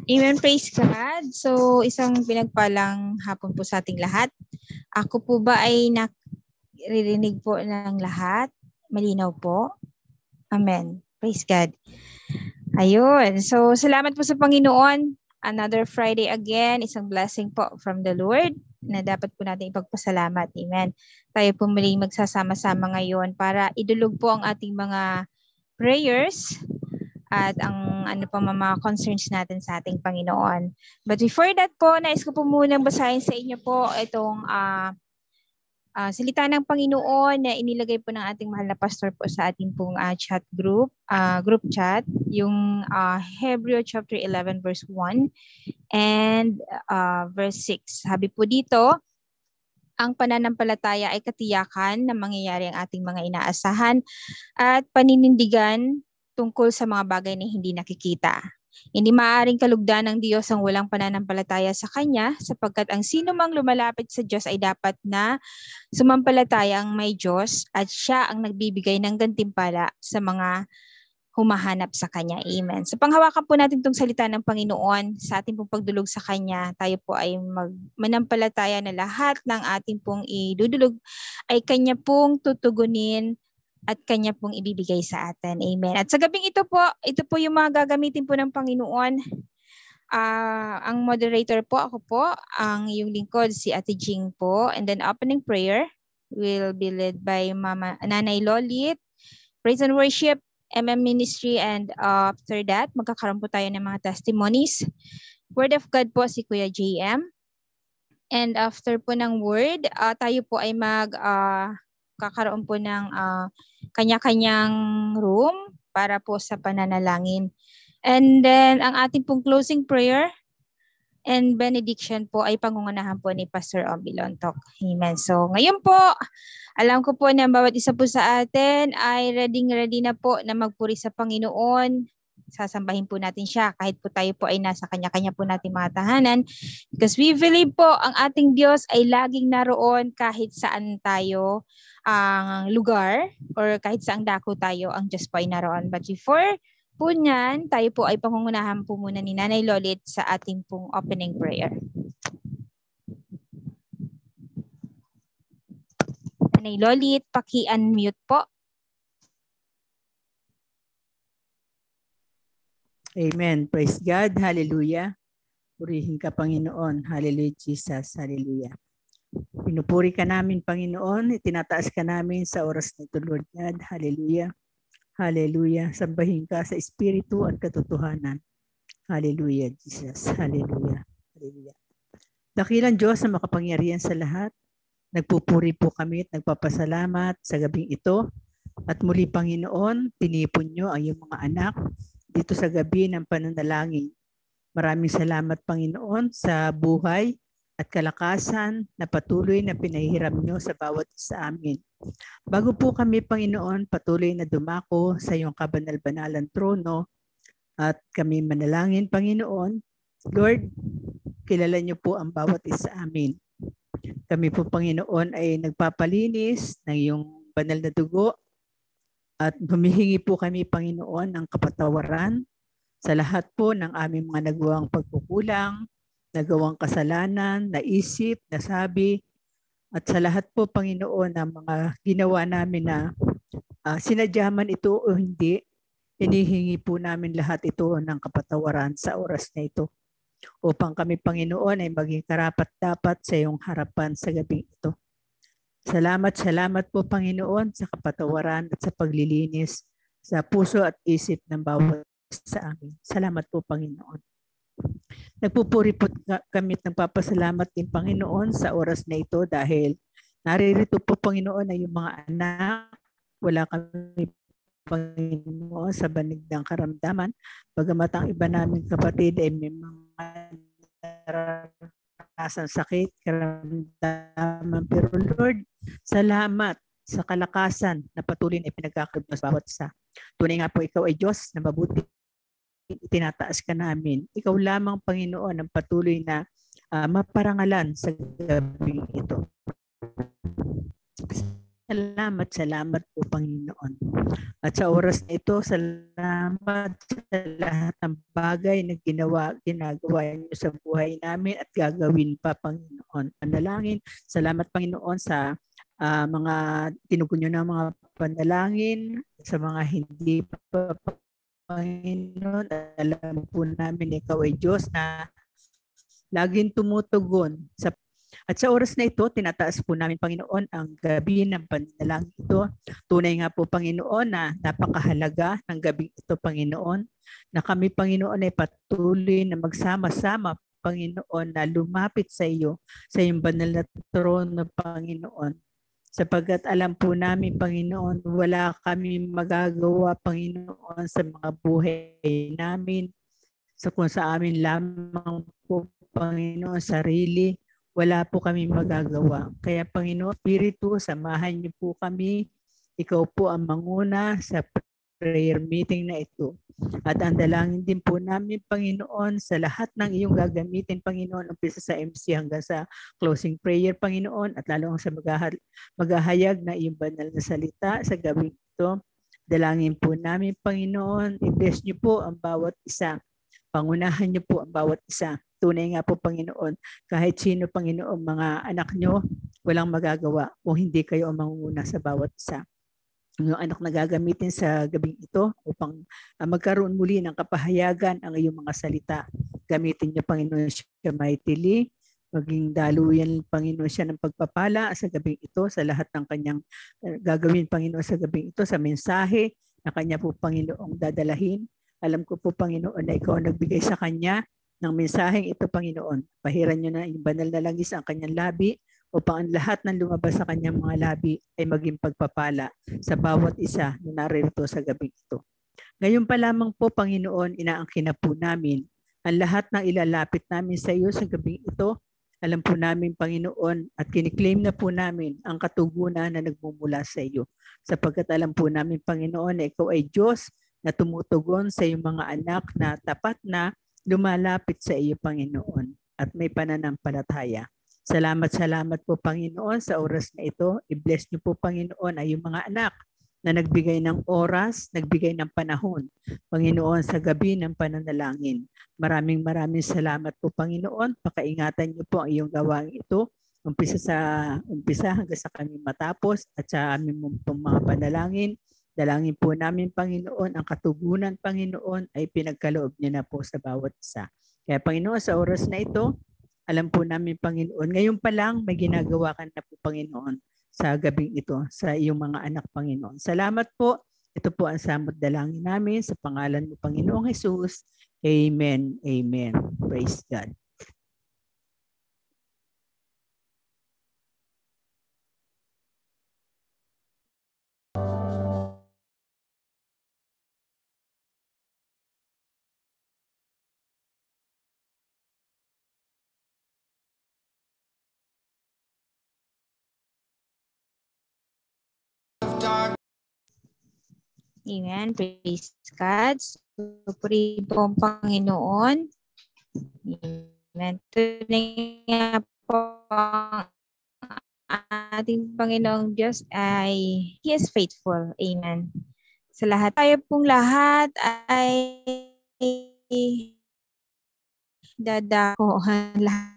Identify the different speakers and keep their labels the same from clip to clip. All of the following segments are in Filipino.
Speaker 1: Amen, praise God. So, isang pinagpalang hapon po sa ating lahat. Ako po ba ay naririnig po ng lahat? Malinaw po? Amen. Praise God. Ayun. So, salamat po sa Panginoon. Another Friday again. Isang blessing po from the Lord na dapat po natin ipagpasalamat. Amen. Tayo po muling magsasama-sama ngayon para idulog po ang ating mga prayers at ang ano pa mga concerns natin sa ating Panginoon. But before that po, nais ko po munang basahin sa inyo po itong salita ng Panginoon na inilagay po ng ating mahal na pastor po sa ating pong chat group chat, yung Hebrew chapter 11 verse 1 and verse 6. Sabi po dito, ang pananampalataya ay katiyakan na mangyayari ang ating mga inaasahan at paninindigan tungkol sa mga bagay na hindi nakikita. Hindi maaaring kalugdan ng Diyos ang walang pananampalataya sa Kanya sapagkat ang sino mang lumalapit sa Diyos ay dapat na sumampalataya ang may Diyos at Siya ang nagbibigay ng gantimpala sa mga humahanap sa Kanya. Amen. So panghawakan po natin itong salita ng Panginoon sa ating pong pagdulog sa Kanya. Tayo po ay manampalataya na lahat ng ating pong idudulog ay Kanya pong tutugunin at Kanya pong ibibigay sa atin. Amen. At sa gabing ito po yung mga gagamitin po ng Panginoon. Ang moderator po, ako po, ang yung lingkod, si Ate Jing po. And then opening prayer will be led by Nanay Lolit. Praise and worship, Ministry, and after that, magkakaroon po tayo ng mga testimonies. Word of God po si Kuya JM. And after po ng word, tayo po ay kakaroon po ng kanya-kanyang room para po sa pananalangin. And then, ang ating pong closing prayer and benediction po ay pangungunahan po ni Pastor Obi Lontok. Amen. So, ngayon po, alam ko po na bawat isa po sa atin ay ready na po na magpuri sa Panginoon. Sasambahin po natin siya kahit po tayo po ay nasa kanya-kanya po natin mga tahanan. Because we believe po ang ating Diyos ay laging naroon kahit saan tayo ang lugar or kahit saang dako tayo, ang Diyos po ay naroon. But before po niyan, tayo po ay pangungunahan po muna ni Nanay Lolit sa ating pong opening prayer. Nanay Lolit, paki-unmute po.
Speaker 2: Amen. Praise God. Hallelujah. Purihin ka, Panginoon. Hallelujah, Jesus. Hallelujah. Pinupuri ka namin, Panginoon. Itinataas ka namin sa oras nito, Lord God. Hallelujah. Hallelujah. Sambahin ka sa Espiritu at katotohanan. Hallelujah, Jesus. Hallelujah. Hallelujah. Dakilang Diyos na makapangyarihan sa lahat. Nagpupuri po kami at nagpapasalamat sa gabing ito. At muli, Panginoon, tinipon nyo ang iyong mga anak dito sa gabi ng pananalangin. Maraming salamat, Panginoon, sa buhay at kalakasan na patuloy na pinahihiram nyo sa bawat isa amin. Bago po kami, Panginoon, patuloy na dumako sa iyong kabanal-banalan trono at kami manalangin, Panginoon. Lord, kilala nyo po ang bawat isa amin. Kami po, Panginoon, ay nagpapalinis ng iyong banal na dugo at humihingi po kami, Panginoon, ng kapatawaran sa lahat po ng aming mga nagawang pagkukulang, nagawang kasalanan, naisip, nasabi, at sa lahat po, Panginoon, ng mga ginawa namin na sinadya man ito o hindi, hinihingi po namin lahat ito ng kapatawaran sa oras na ito. Upang kami, Panginoon, ay maging karapat-dapat sa iyong harapan sa gabi ito. Salamat po, Panginoon, sa kapatawaran at sa paglilinis sa puso at isip ng bawat sa amin. Salamat po, Panginoon. Nagpupuri po kami at nagpapasalamat din, Panginoon, sa oras na ito dahil naririto po, Panginoon, ay yung mga anak. Wala kami, Panginoon, sa banig ng karamdaman. Bagamat ang iba naming kapatid ay may mga naranasan sakit, karamdaman. Pero Lord, salamat sa kalakasan na patuloy na pinagkakaroon sa bawat isa. Tunay nga po, ikaw ay Diyos na mabuti. Itinataas ka namin. Ikaw lamang, Panginoon, ang patuloy na maparangalan sa gabi ito. Salamat po, Panginoon. At sa oras na ito, salamat sa lahat ng bagay na ginagawa niyo sa buhay namin at gagawin pa, Panginoon. Panalangin, salamat Panginoon sa mga tinugon niyo ng mga panalangin, sa mga hindi pa, Panginoon. Alam po namin ikaw ay Diyos na laging tumutugon at sa oras na ito, tinataas po namin, Panginoon, ang gabi ng panalangin ito. Tunay nga po, Panginoon, na napakahalaga ng gabi ito, Panginoon, na kami, Panginoon, ay patuloy na magsama-sama, Panginoon, na lumapit sa iyo, sa iyong banal na trono, Panginoon. Sapagkat alam po namin, Panginoon, wala kami magagawa, Panginoon, sa mga buhay namin, kung sa amin lamang po, Panginoon, sarili, wala po kami magagawa. Kaya Panginoon, Espiritu, samahan niyo po kami. Ikaw po ang manguna sa prayer meeting na ito. At ang dalangin din po namin, Panginoon, sa lahat ng iyong gagamitin, Panginoon, umpisa sa MC hanggang sa closing prayer, Panginoon, at lalo sa maghahayag na iyong banal na salita sa gabing ito. Dalangin po namin, Panginoon, i-bless niyo po ang bawat isa. Pangunahan niyo po ang bawat isa. Tunay nga po, Panginoon, kahit sino, Panginoon, mga anak nyo, walang magagawa kung hindi kayo ang mangunguna sa bawat isa. Yung anak na gagamitin sa gabing ito upang magkaroon muli ng kapahayagan ang iyong mga salita. Gamitin niyo, Panginoon, siya mightily, maging daluyan, Panginoon, siya ng pagpapala sa gabing ito, sa lahat ng kanyang gagawin, Panginoon, sa gabing ito, sa mensahe na kanya po, Panginoong dadalahin. Alam ko po, Panginoon, na ikaw ang nagbigay sa kanya ng mensaheng ito, Panginoon. Pahiran niyo na yung banal na langis ang kanyang labi upang ang lahat ng lumabas sa kanyang mga labi ay maging pagpapala sa bawat isa na naririto sa gabing ito. Ngayon pa lamang po, Panginoon, inaangkin na po namin ang lahat ng ilalapit namin sa iyo sa gabing ito. Alam po namin, Panginoon, at kiniklaim na po namin ang katugunan na nagmumula sa iyo. Sapagkat alam po namin, Panginoon, na ikaw ay Diyos na tumutugon sa iyong mga anak na tapat na lumalapit sa iyo, Panginoon, at may pananampalataya. Salamat po, Panginoon, sa oras na ito. I-bless niyo po, Panginoon, ay yung mga anak na nagbigay ng oras, nagbigay ng panahon, Panginoon, sa gabi ng pananalangin. Maraming salamat po, Panginoon. Pakaingatan niyo po ang iyong gawain ito. Umpisa hanggang sa kami matapos at sa aming mga panalangin. Dalangin po namin, Panginoon, ang katugunan, Panginoon, ay pinagkaloob niyo na po sa bawat isa. Kaya, Panginoon, sa oras na ito, alam po namin, Panginoon, ngayon pa lang may ginagawa ka na po, Panginoon, sa gabing ito, sa iyong mga anak, Panginoon. Salamat po. Ito po ang samot dalangin namin sa pangalan mo, Panginoong Jesus. Amen. Amen. Praise God.
Speaker 1: Amen. Praise God. Puri po ang Panginoon. Amen. Tunay nga po ang ating Panginoong Diyos ay He is faithful. Amen. Sa lahat, tayo pong lahat ay dadakohan lahat.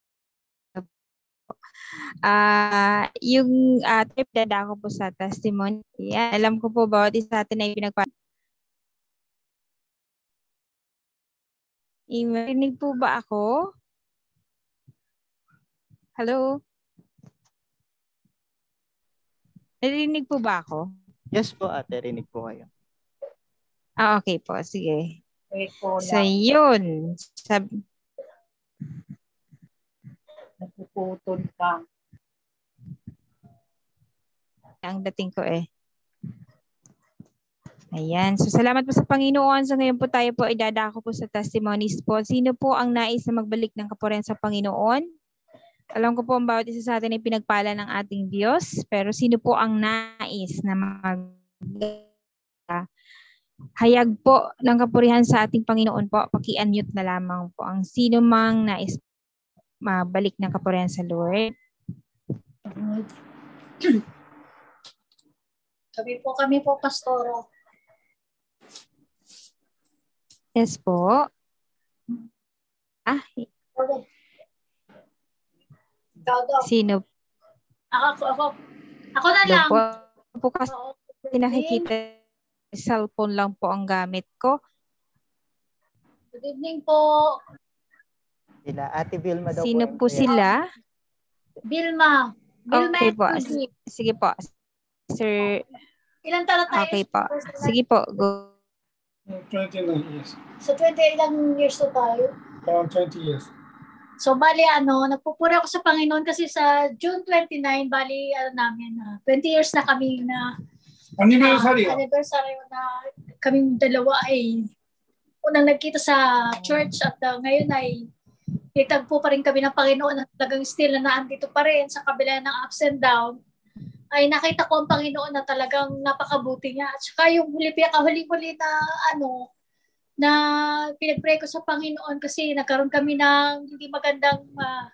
Speaker 1: Yung trip dadako po sa testimony. Yeah, alam ko po bawat isa natin ay Rinig po ba ako? Hello? Narinig po ba ako?
Speaker 3: Yes po, ate. Rinig po kayo.
Speaker 1: Okay po. Sige. So, yun.
Speaker 2: Napuputol ka.
Speaker 1: Ang dating ko eh. Ayan. So, salamat po sa Panginoon. So, ngayon po tayo po ay dadako po sa testimonies po. Sino po ang nais na magbalik ng kapurihan sa Panginoon? Alam ko po ang bawat isa sa atin ay pinagpala ng ating Diyos. Pero sino po ang nais na hayag po ng kapurihan sa ating Panginoon po? Paki-unmute na lamang po ang sino mang nais mabalik ng kapurihan sa Lord.
Speaker 4: Kami po, Pastoro.
Speaker 1: Yes po.
Speaker 4: Okay. Ikaw daw.
Speaker 1: Sino
Speaker 4: Ako na lang.
Speaker 1: po kasi nakikita cellphone lang po ang gamit ko.
Speaker 4: Good evening po.
Speaker 3: Sila, Ate Vilma daw
Speaker 1: Sino
Speaker 3: po.
Speaker 1: po sila?
Speaker 4: Vilma.
Speaker 1: Okay po.
Speaker 4: Fuji.
Speaker 1: Sige po. Sir.
Speaker 4: Ilan taon tayo?
Speaker 1: Okay po. Sige po. Go.
Speaker 5: 29 years.
Speaker 4: So 20 ilang years na tayo?
Speaker 5: Around 20 years.
Speaker 4: So bali nagpupuri ako sa Panginoon kasi sa June 29, bali 20 years na kami na
Speaker 5: Anniversary.
Speaker 4: anniversary na kaming dalawa ay unang nagkita sa church at ngayon ay itagpo pa rin kami ng Panginoon at talagang still na naandito pa rin sa kabila ng ups and down. Ay nakita ko ang Panginoon na talagang napakabuti niya. At saka yung huli-huli na pinag-pray ko sa Panginoon kasi nagkaroon kami ng hindi magandang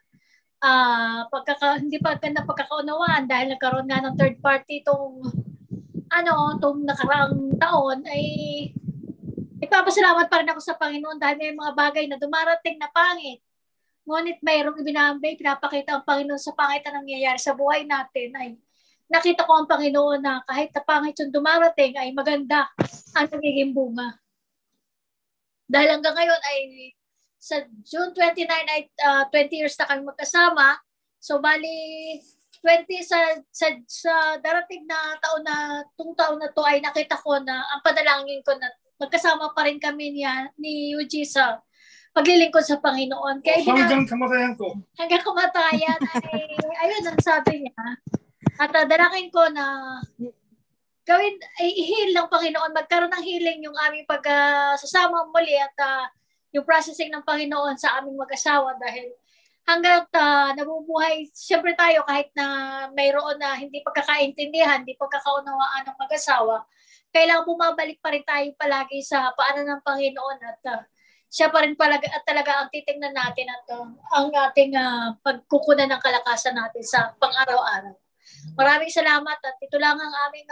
Speaker 4: hindi magandang pagkakaunawaan dahil nagkaroon nga ng third party tong nakaraang taon ay ipapasalamat pa rin ako sa Panginoon dahil may mga bagay na dumarating na pangit. Ngunit mayroong pinapakita ang Panginoon sa pangit na nangyayari sa buhay natin ay nakita ko ang Panginoon na kahit na pangit yung dumarating ay maganda ang nagiging bunga. Dahil hanggang ngayon ay sa June 29 ay 20 years na kami magkasama. So bali 20 sa darating na taon na to ay nakita ko na ang panalangin ko na magkasama pa rin kami ni Yuji sa paglilingkod sa Panginoon. Kaya
Speaker 5: hanggang kamatayan ko.
Speaker 4: Hanggang kamatayan ay ayun ang sabi niya. At dalangin ko na gawin ay i-heal ng Panginoon, magkaroon ng healing yung aming pagsasama muli at yung processing ng Panginoon sa aming mag-asawa dahil hanggang nabubuhay, siyempre tayo kahit na mayroon na hindi pagkakaintindihan, hindi pagkakaunawaan ng mag-asawa, kailangan bumabalik pa rin tayo palagi sa paanan ng Panginoon at siya pa rin talaga ang titingnan natin at ang ating pagkukunan ng kalakasan natin sa pang-araw-araw. Maraming salamat at ito lang ang aming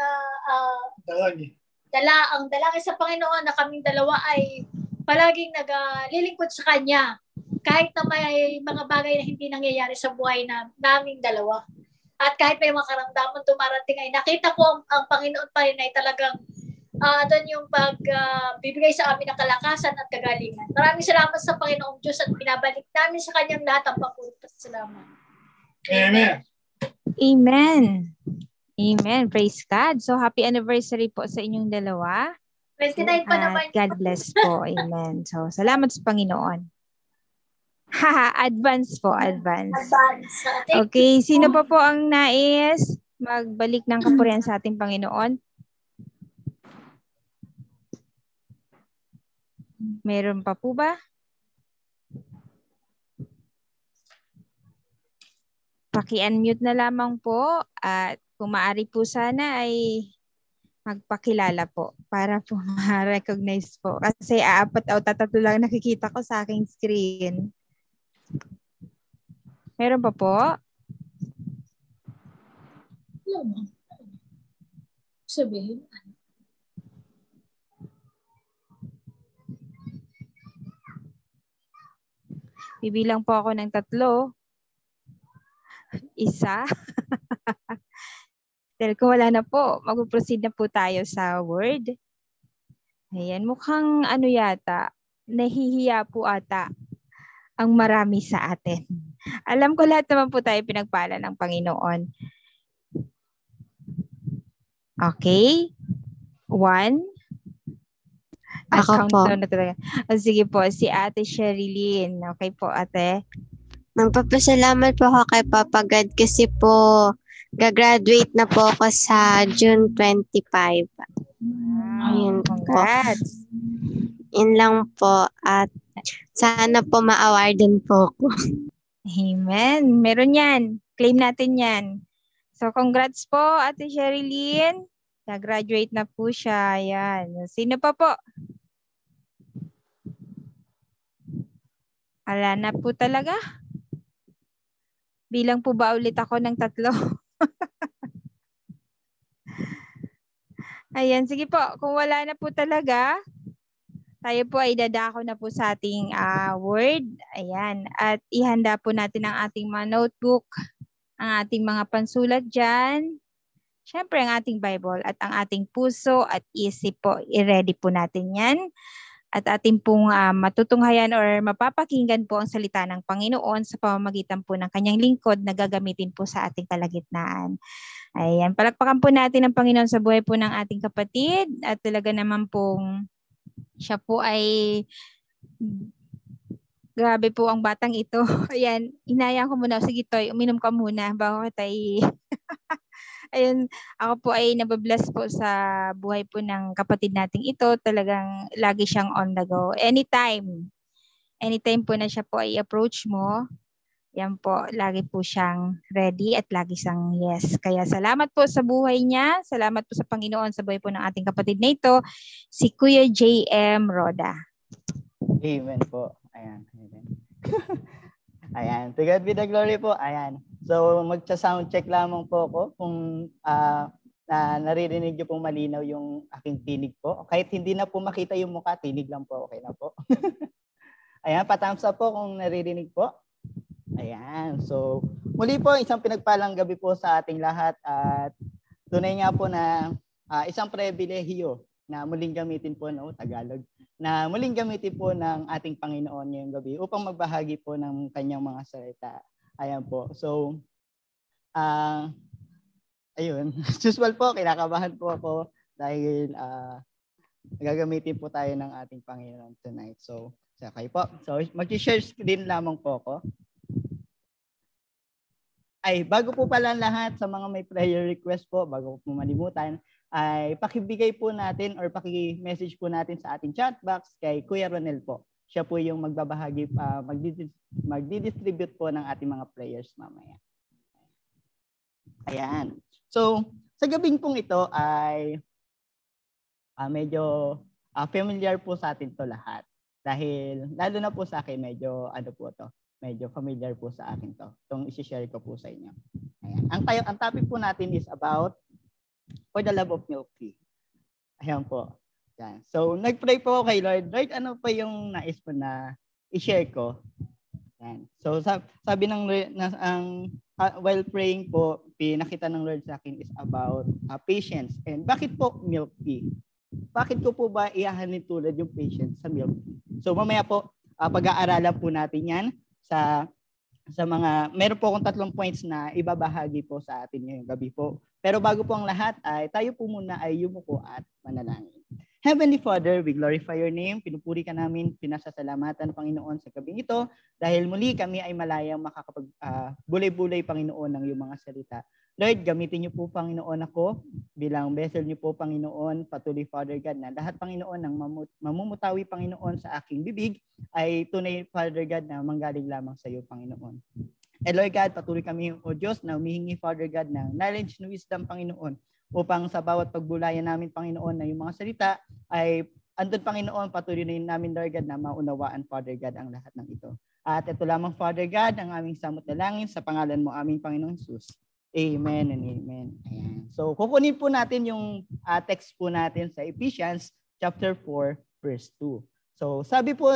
Speaker 4: dalangin sa Panginoon na kaming dalawa ay palaging naglilingkod sa Kanya kahit na may mga bagay na hindi nangyayari sa buhay naming dalawa. At kahit may mga karamdaman dumarating ay nakita ko ang Panginoon pa rin ay talagang doon yung pagbibigay sa amin ng kalakasan at kagalingan. Maraming salamat sa Panginoong Diyos at pinabalik namin sa Kanyang lahat ang papuri. Salamat.
Speaker 5: Amen.
Speaker 1: Amen. Amen. Praise God. So, happy anniversary po sa inyong dalawa.
Speaker 4: 29 pa naman.
Speaker 1: God bless po. Amen. So, salamat sa Panginoon. Advance po. Advance. Okay. Sino pa po ang nais magbalik ng kapurihan sa ating Panginoon? Meron pa po ba? Paki-unmute na lamang po at kung maaari po sana ay magpakilala po para po ma-recognize po. Kasi apat o tatlo lang nakikita ko sa aking screen. Meron pa po?
Speaker 4: Sabihin.
Speaker 1: Bibilang po ako ng 3. 1. Dahil kung wala na po, mag-proceed na po tayo sa word. Ayan, mukhang yata, nahihiya po ata ang marami sa atin. Alam ko lahat naman po tayo pinagpala ng Panginoon. Okay. 1.
Speaker 6: Ako po.
Speaker 1: Na talaga. Sige po, si Ate Sherilyn. Okay po, Ate.
Speaker 6: Magpapasalamat po ako kay Papa God kasi po gagraduate na po ako sa June 25. Ayun po.
Speaker 1: Congrats.
Speaker 6: Yun lang po at sana po ma-awardan po ako.
Speaker 1: Amen. Meron yan. Claim natin yan. So, congrats po, Ate Sherilyn. Nag-graduate na po siya. Ayan. Sino pa po? Wala na po talaga. Bilang po ba ulit ako ng 3? Ayan, sige po. Kung wala na po talaga, tayo po ay dadako na po sa ating word. Ayan. At ihanda po natin ang ating mga notebook, ang ating mga pansulat dyan. Siyempre, ang ating Bible at ang ating puso at isip po. I-ready po natin yan. At ating pong matutunghayan or mapapakinggan po ang salita ng Panginoon sa pamamagitan po ng kanyang lingkod na gagamitin po sa ating kalagitnaan. Ayan, palakpakan po natin ang Panginoon sa buhay po ng ating kapatid at talaga naman pong siya po ay grabe po ang batang ito. Ayan, hinayaan ko muna. Sige, Toy, uminom ka muna bago tayo. Ayun, ako po ay nababless po sa buhay po ng kapatid nating ito. Talagang lagi siyang on the go. Anytime po na siya po ay approach mo, yan po, lagi po siyang ready at lagi siyang yes. Kaya salamat po sa buhay niya. Salamat po sa Panginoon sa buhay po ng ating kapatid na ito, si Kuya J.M. Roda.
Speaker 3: Amen po. Ayan. Ayan. To God be the glory po. Ayan. So, magsa-sound check lamang po ako kung naririnig niyo pong malinaw yung aking tinig po. Kahit hindi na po makita yung mukha, tinig lang po. Okay na po. Ayan. Pa-thumbs up po kung naririnig po. Ayan. So, muli po, isang pinagpalang gabi po sa ating lahat at tunay nga po na isang pribilehiyo na muling gamitin po, Tagalog, na muling gamitin po ng ating Panginoon ngayong gabi upang magbahagi po ng kanyang mga salita. Ayan po. So, ayun. Usual po, kinakabahan po ako dahil gagamitin po tayo ng ating Panginoon tonight. So, sakay po. So, mag-share screen lamang po ako. Ay, bago po pala lahat sa mga may prayer request po, bago po malimutan, ay pakibigay po natin or paki-message po natin sa ating chat box kay Kuya Ronel po. Siya po yung magbabahagi, magdi-distribute po ng ating mga prayers mamaya. Ayan. So, sa gabing pong ito ay medyo familiar po sa atin to lahat. Dahil, lalo na po sa akin, medyo medyo familiar po sa akin to. Itong isi-share ko po sa inyo. Ayan. Ang topic po natin is about for the love of milk tea. Ayan po. Yan. So, nag-pray po kay Lord. Lord, ano pa yung nais mo na i-share ko? Yan. So, sabi ng Lord, while praying po, pinakita ng Lord sa akin is about patience. And bakit po milk tea? Bakit ko po ba ihahalin tulad yung patience sa milk tea? So, mamaya po, pag-aaralan po natin yan sa mga, meron po akong 3 points na ibabahagi po sa atin ngayong gabi po. Pero bago po ang lahat, ay tayo po muna ay yumuko at manalangin. Heavenly Father, we glorify your name. Pinupuri ka namin, pinasasalamatan, Panginoon, sa gabing ito dahil muli kami ay malayang makakapag-bulay-bulay, Panginoon, ng iyong mga salita. Lord, gamitin niyo po, Panginoon, ako bilang vessel niyo po, Panginoon, patuloy, Father God, na lahat, Panginoon, ng mamumutawi, Panginoon, sa aking bibig ay tunay, Father God, na manggaling lamang sa iyo, Panginoon. And Lord God, patuloy kami, O Diyos, na humihingi, Father God, ng knowledge and wisdom, Panginoon, upang sa bawat pagbulayan namin, Panginoon, na yung mga salita ay andun, Panginoon, patuloy na namin, Lord God, na maunawaan, Father God, ang lahat ng ito. At ito lamang, Father God, ang aming samot na langin sa pangalan mo, aming Panginoong Jesus. Amen and amen. Ayan. So, kukunin po natin yung text po natin sa Ephesians chapter 4, verse 2. So, sabi po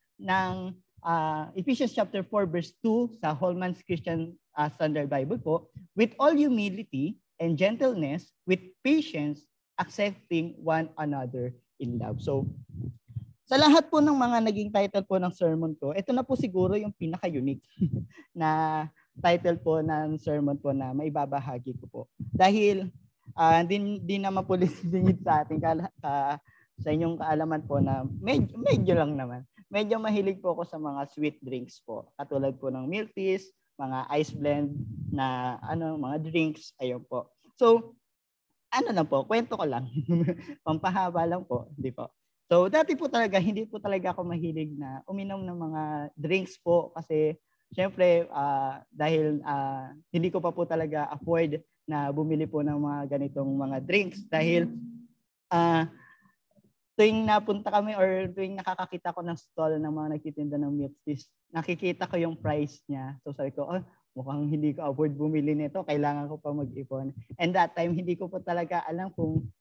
Speaker 3: ng Ephesians chapter 4, verse 2 sa Holman's Christian Standard Bible po, with all humility and gentleness, with patience, accepting one another in love. So, sa lahat po ng mga naging title po ng sermon ko, ito na po siguro yung pinaka-unique na title po ng sermon po na maibabahagi ko po. Dahil di naman po lisingit sa ating sa inyong kaalaman po na medyo lang naman. Medyo mahilig po ako sa mga sweet drinks po. Katulad po ng milk teas, mga ice blend na mga drinks, ayun po. So, lang po, kwento ko lang. Pampahaba lang po, di po. So, dati po talaga, hindi po talaga ako mahilig na uminom ng mga drinks po kasi siyempre, dahil hindi ko pa po talaga afford na bumili po ng mga ganitong mga drinks dahil tuwing napunta kami or tuwing nakakakita ko ng stall ng mga nagtitinda ng milk teas, nakikita ko yung price niya. So sabi ko, mukhang hindi ko afford bumili nito, kailangan ko pa mag-ipon. And that time, hindi ko po talaga alam kung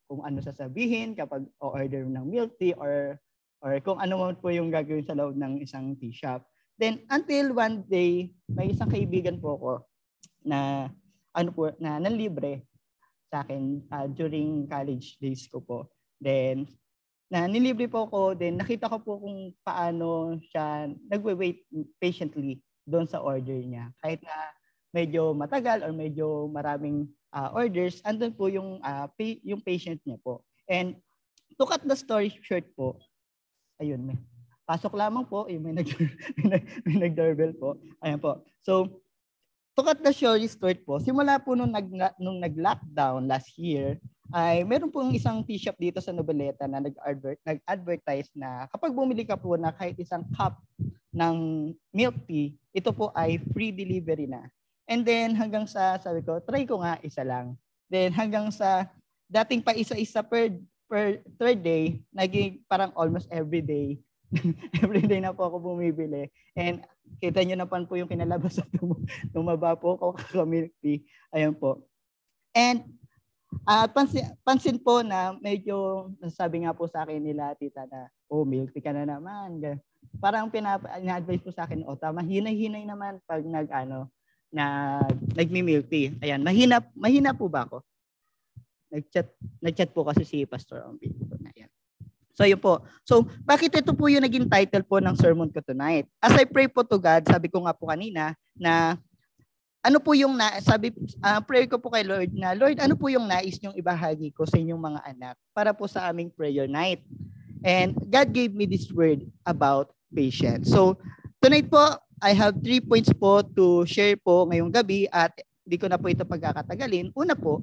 Speaker 3: kung ano sasabihin kapag o-order ng milk tea or kung ano man po yung gagawin sa loob ng isang tea shop. Then until one day, may isang kaibigan po ko na na nanlibre sa akin during college days ko po. Then na nilibre po ko, then nakita ko po kung paano siya nagwe-wait patiently doon sa order niya. Kahit na medyo matagal or medyo maraming orders, andun po yung patient niya po. And to cut the story short po, ayun, pasok lamang po, yung may nag-doorbell po. Ayan po. So, to cut the story short po, simula po nung nag-lockdown last year, ay meron pong isang tea shop dito sa Noveleta na nag-advertise na kapag bumili ka po na kahit isang cup ng milk tea, ito po ay free delivery na. And then hanggang sa sabi ko, try ko nga isa lang. Then hanggang sa dating pa isa-isa per third day, naging parang almost every day. Every day na po ako bumibili. And kita nyo naman po yung kinalabas sa tumaba po ako kaka-milk tea. Ayan po. And pansin po na medyo nasabi nga po sa akin nila tita na, oh, milk tea ka na naman. Parang ina-advise po sa akin, oh, tama, hinay-hinay naman pag nagmi-milk tea. Ayan, mahina po ba ako? Nag-chat po kasi si Pastor Ombi. Ayan. So yun po. So bakit ito po yung naging title po ng sermon ko tonight? As I pray po to God, sabi ko nga po kanina na ano po yung prayer ko po kay Lord na, Lord, ano po yung nais niyong ibahagi ko sa inyong mga anak para po sa aming prayer night? And God gave me this word about patience. So tonight po, I have 3 points po to share po ngayong gabi at di ko na po ito pagkakatagalin. Una po,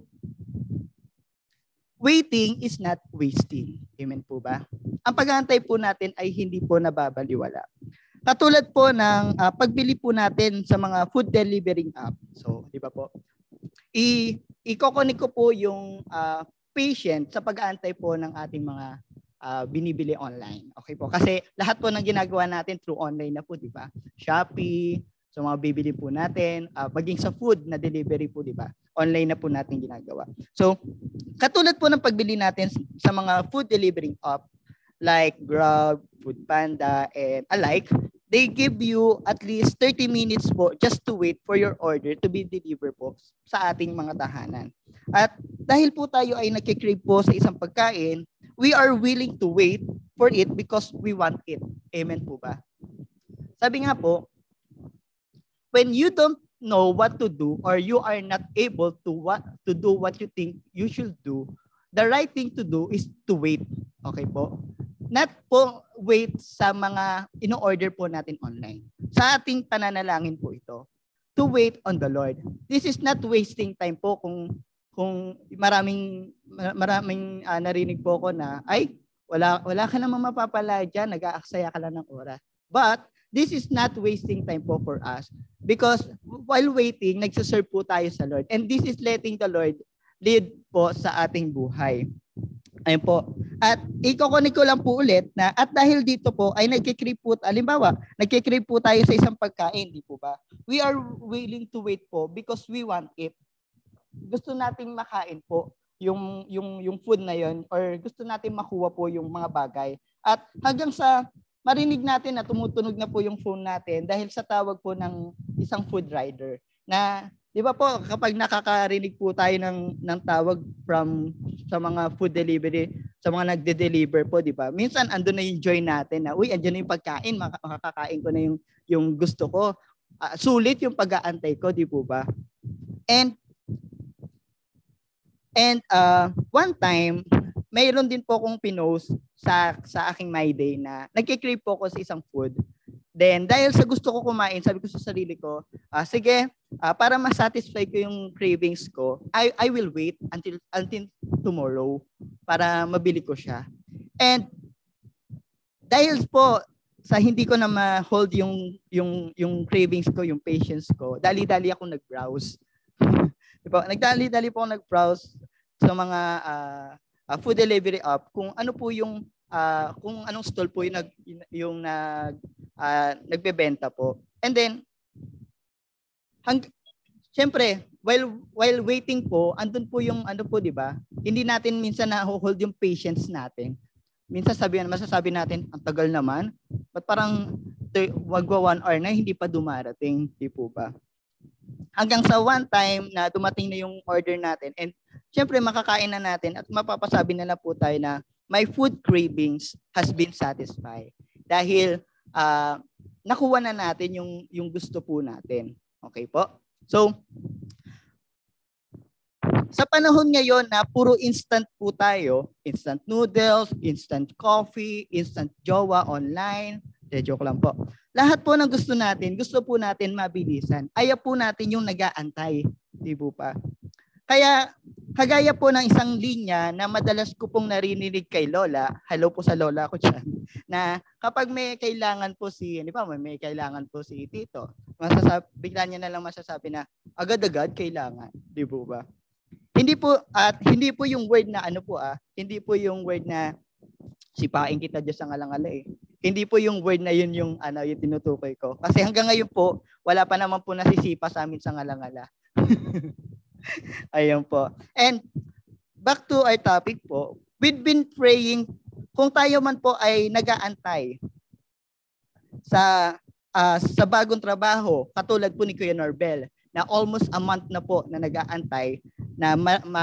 Speaker 3: waiting is not wasting. Amen po ba? Ang pag-aantay po natin ay hindi po nababaliwala. Katulad po ng pagbili po natin sa mga food delivering app. So, di ba po? I-connect ko po yung patient sa pag-aantay po ng ating mga binibili online. Okay po? Kasi lahat po ng ginagawa natin through online na po, di ba? Shopee, so mga bibili po natin, maging sa food na delivery po, di ba? Online na po natin ginagawa. So, katulad po ng pagbili natin sa mga food delivering app like Grab, Foodpanda, and alike, they give you at least 30 minutes po just to wait for your order to be delivered po sa ating mga tahanan. At dahil po tayo ay nagkikrave po sa isang pagkain, we are willing to wait for it because we want it. Amen po ba? Sabi nga po, when you don't know what to do or you are not able to do what you think you should do, the right thing to do is to wait. Okay po? Not po wait sa mga ino-order po natin online. Sa ating pananalangin po ito, to wait on the Lord. This is not wasting time po kung maraming narinig po ko na, ay, wala ka namang mapapala dyan, nag-aaksaya ka lang ng oras. But this is not wasting time po for us because while waiting, nagsaserve po tayo sa Lord. And this is letting the Lord lead po sa ating buhay. Ayun po. At iko-connect ko lang po ulit na at dahil dito po ay nagkikrave po, alimbawa, nagkikrave po tayo sa isang pagkain, di po ba? We are willing to wait po because we want it. Gusto nating makain po yung food na yon or gusto nating makuha po yung mga bagay. At hanggang sa marinig natin na tumutunog na po yung phone natin dahil sa tawag po ng isang food rider na, di ba po, kapag nakakarinig po tayo ng tawag sa mga food delivery, sa mga nagde-deliver po, di ba? Minsan andun na yung joy natin na, uy, andyan na yung pagkain, makakakain ko na yung gusto ko. Sulit yung pag-aantay ko, di po ba? And one time, mayroon din po akong pinost sa aking My Day na nagkikrave po ako sa isang food. Then, dahil sa gusto ko kumain, sabi ko sa sarili ko, sige, para ma-satisfy ko yung cravings ko, I will wait until tomorrow para mabili ko siya. And dahil po sa hindi ko na ma-hold yung cravings ko, yung patience ko, dali-dali ako nag-browse. Diba? Nagdali-dali po ako nag-browse sa mga food delivery app kung ano po yung kung anong stall po yung nagbebenta po. And then syempre, while waiting po, andun po yung ano po, 'di ba? Hindi natin minsan na-hold yung patience natin. Minsan masasabi natin, ang tagal naman. Ba't parang wagwa 1 hour na hindi pa dumarating, di po ba? Hanggang sa one time na dumating na yung order natin and syempre makakain na natin at mapapasabi na po tayo na my food cravings has been satisfied. Dahil nakuha na natin yung gusto po natin. Okay po? So, sa panahon ngayon na puro instant po tayo, instant noodles, instant coffee, instant jowa online, joke lang po. Lahat po ng gusto po natin mabilisan. Ayaw po natin yung nag-aantay. Di po pa? Kaya, kagaya po ng isang linya na madalas ko pong narinig kay Lola, hello po sa Lola ko dyan, na kapag may kailangan po may kailangan po si Tito, bigla niya na lang masasabi na agad-agad kailangan. Di po ba? Hindi po yung word na hindi po yung word na sipain kita Diyos ang alangala eh. Hindi po yung word na yun yung tinutukoy ko. Kasi hanggang ngayon po, wala pa naman po nasisipa sa amin sa alangala. Ayun po. And back to our topic po, we've been praying kung tayo man po ay nag-aantay sa bagong trabaho, katulad po ni Kuya Norbel, na almost a month na po na nag-aantay na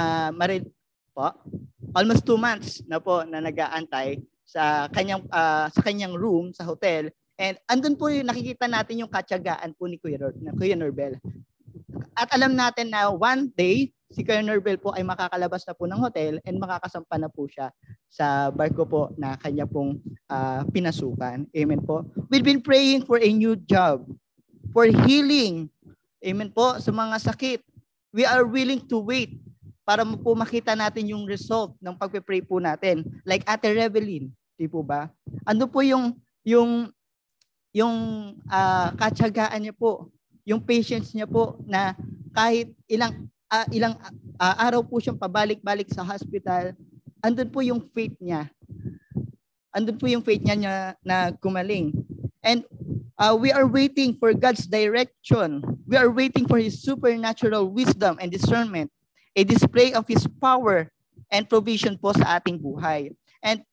Speaker 3: almost 2 months na po na nag-aantay sa kanyang room sa hotel, and andun po yung nakikita natin yung katyagaan po ni Kuya Norbel. At alam natin na one day si Kuya Norbel po ay makakalabas na po ng hotel and makakasampa na po siya sa barko po na kanya pong pinasukan. Amen po. We've been praying for a new job, for healing. Amen po, sa mga sakit. We are willing to wait para po makita natin yung result ng pagpe-pray po natin. Like Ate Revelyn, di po ba? Ano po yung katyagaan niya po, yung patience niya po na kahit ilang araw po siyang pabalik-balik sa hospital, andun po yung faith niya. Andun po yung faith niya na gumaling. And we are waiting for God's direction. We are waiting for His supernatural wisdom and discernment, a display of His power and provision po sa ating buhay. And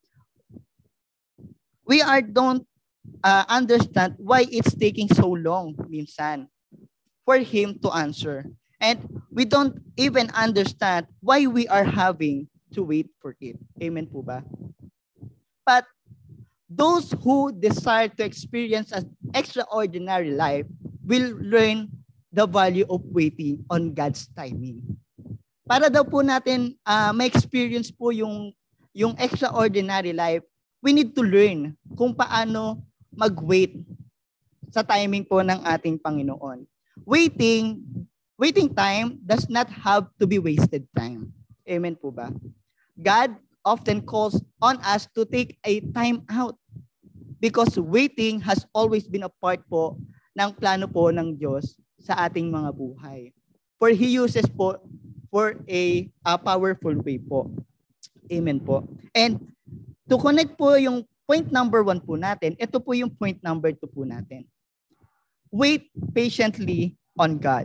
Speaker 3: we don't understand why it's taking so long minsan for Him to answer. And we don't even understand why we are having to wait for it. Amen po ba? But those who desire to experience an extraordinary life will learn the value of waiting on God's timing. Para daw po natin ma-experience po yung extraordinary life, we need to learn kung paano mag-wait sa timing po ng ating Panginoon. Waiting time does not have to be wasted time. Amen po ba? God often calls on us to take a time out because waiting has always been a part po ng plano po ng Diyos sa ating mga buhay. For He uses po for a powerful way po. Amen po. And to connect po yung point number 1 po natin, ito po yung point number 2 po natin. Wait patiently on God.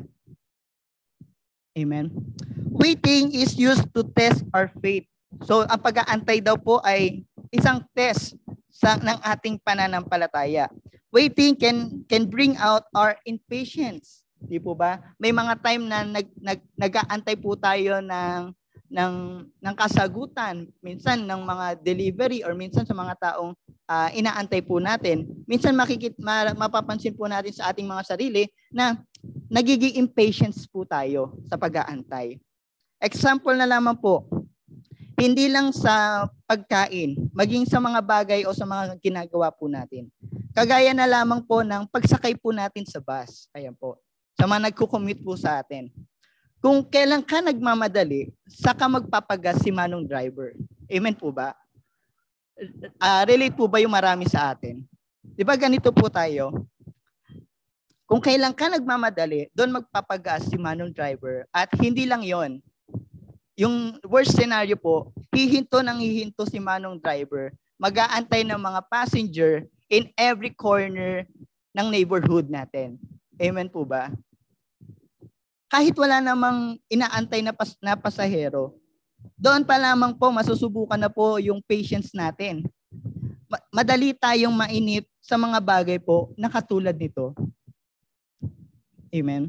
Speaker 3: Amen. Waiting is used to test our faith. So, ang pag-aantay daw po ay isang test ng ating pananampalataya. Waiting can bring out our impatience. Di po ba? May mga time na nag-aantay po tayo ng kasagutan, minsan ng mga delivery or minsan sa mga taong inaantay po natin. Minsan mapapansin po natin sa ating mga sarili na nagiging impatience po tayo sa pag-aantay. Example na lamang po, hindi lang sa pagkain, maging sa mga bagay o sa mga ginagawa po natin. Kagaya na lamang po ng pagsakay po natin sa bus. Ayan po. Sa mga nagko-commute po sa atin. Kung kailan ka nagmamadali, saka magpapagas si manong driver. Amen po ba? Relate po ba yung marami sa atin? Di ba ganito po tayo? Kung kailan ka nagmamadali, doon magpapagas si manong driver. At hindi lang yon. Yung worst scenario po, hihinto si manong driver, mag-aantay ng mga passenger in every corner ng neighborhood natin. Amen po ba? kahit wala namang inaantay na pasahero, doon pa lamang po masusubukan na po yung patience natin. Madali tayong mainip sa mga bagay po na katulad nito. Amen.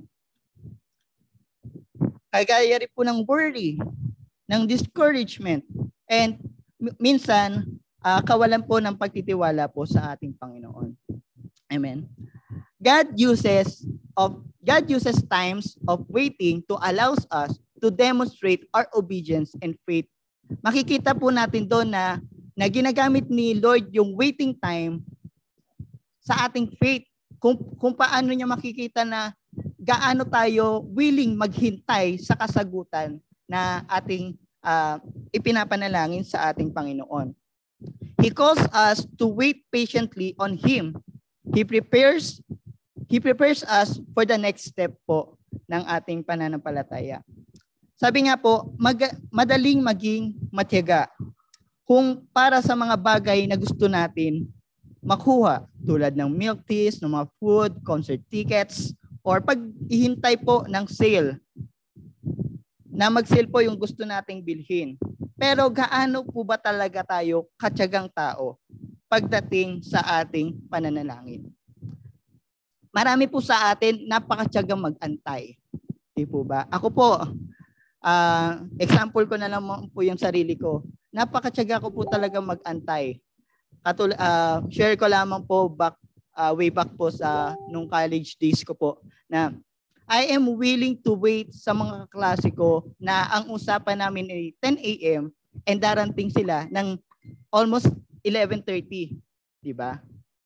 Speaker 3: Kagaya rin po ng worry, ng discouragement, and minsan kawalan po ng pagtitiwala po sa ating Panginoon. Amen. God uses times of waiting to allow us to demonstrate our obedience and faith. Makikita po natin doon na ginagamit ni Lord yung waiting time sa ating faith. Kung paano niya makikita na gaano tayo willing maghintay sa kasagutan na ating ipinapanalangin sa ating Panginoon. He calls us to wait patiently on Him. He prepares us for the next step po ng ating pananampalataya. Sabi nga po, madaling maging matiyaga kung para sa mga bagay na gusto natin makuha, tulad ng milk teas, ng mga food, concert tickets, or pag-ihintay po ng sale, na mag-sale po yung gusto nating bilhin. Pero gaano po ba talaga tayo katyagang tao pagdating sa ating pananalangin? Marami po sa atin napakatyagang mag-antay. Di po ba? Ako po, example ko na lang po yung sarili ko. Napakatyaga ko po talaga mag-antay. Share ko lamang po way back po sa nung college days ko po na I am willing to wait sa mga kaklase ko na ang usapan namin ay 10 a.m. and darating sila ng almost 11:30. Di ba?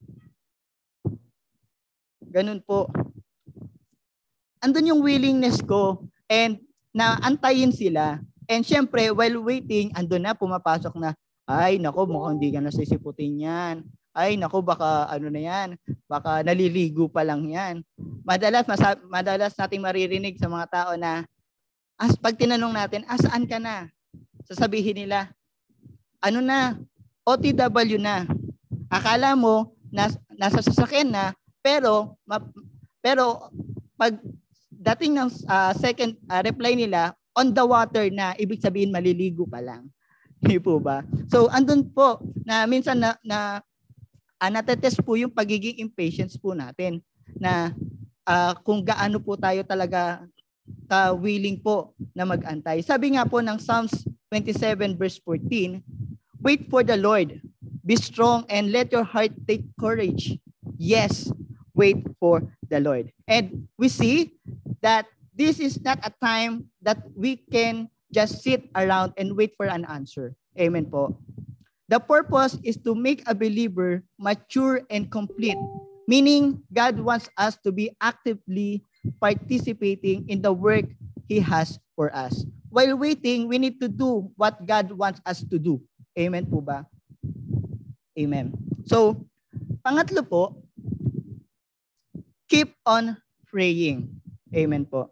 Speaker 3: Ganun po. Andun yung willingness ko and naantayin sila. And syempre, while waiting, andun na, pumapasok na, ay, nako, mukhang hindi ka nasisiputin yan. Ay, nako, baka ano na yan, baka naliligo pa lang yan. Madalas nating maririnig sa mga tao na, pag tinanong natin, asaan ka na? Sasabihin nila, ano na, OTW na. Akala mo, nasa sasakyan na, pero pag dating ng second reply nila, on the water na, ibig sabihin maliligo pa lang. Hindi po ba? So andun po na minsan natetest po yung pagiging impatience po natin na kung gaano po tayo talaga willing po na mag-antay. Sabi nga po ng Psalms 27 verse 14, wait for the Lord, be strong and let your heart take courage. Yes, wait for the Lord. And we see that this is not a time that we can just sit around and wait for an answer. Amen po. The purpose is to make a believer mature and complete, meaning God wants us to be actively participating in the work He has for us. While waiting, we need to do what God wants us to do. Amen po ba? Amen. So, pangatlo po, keep on praying. Amen po.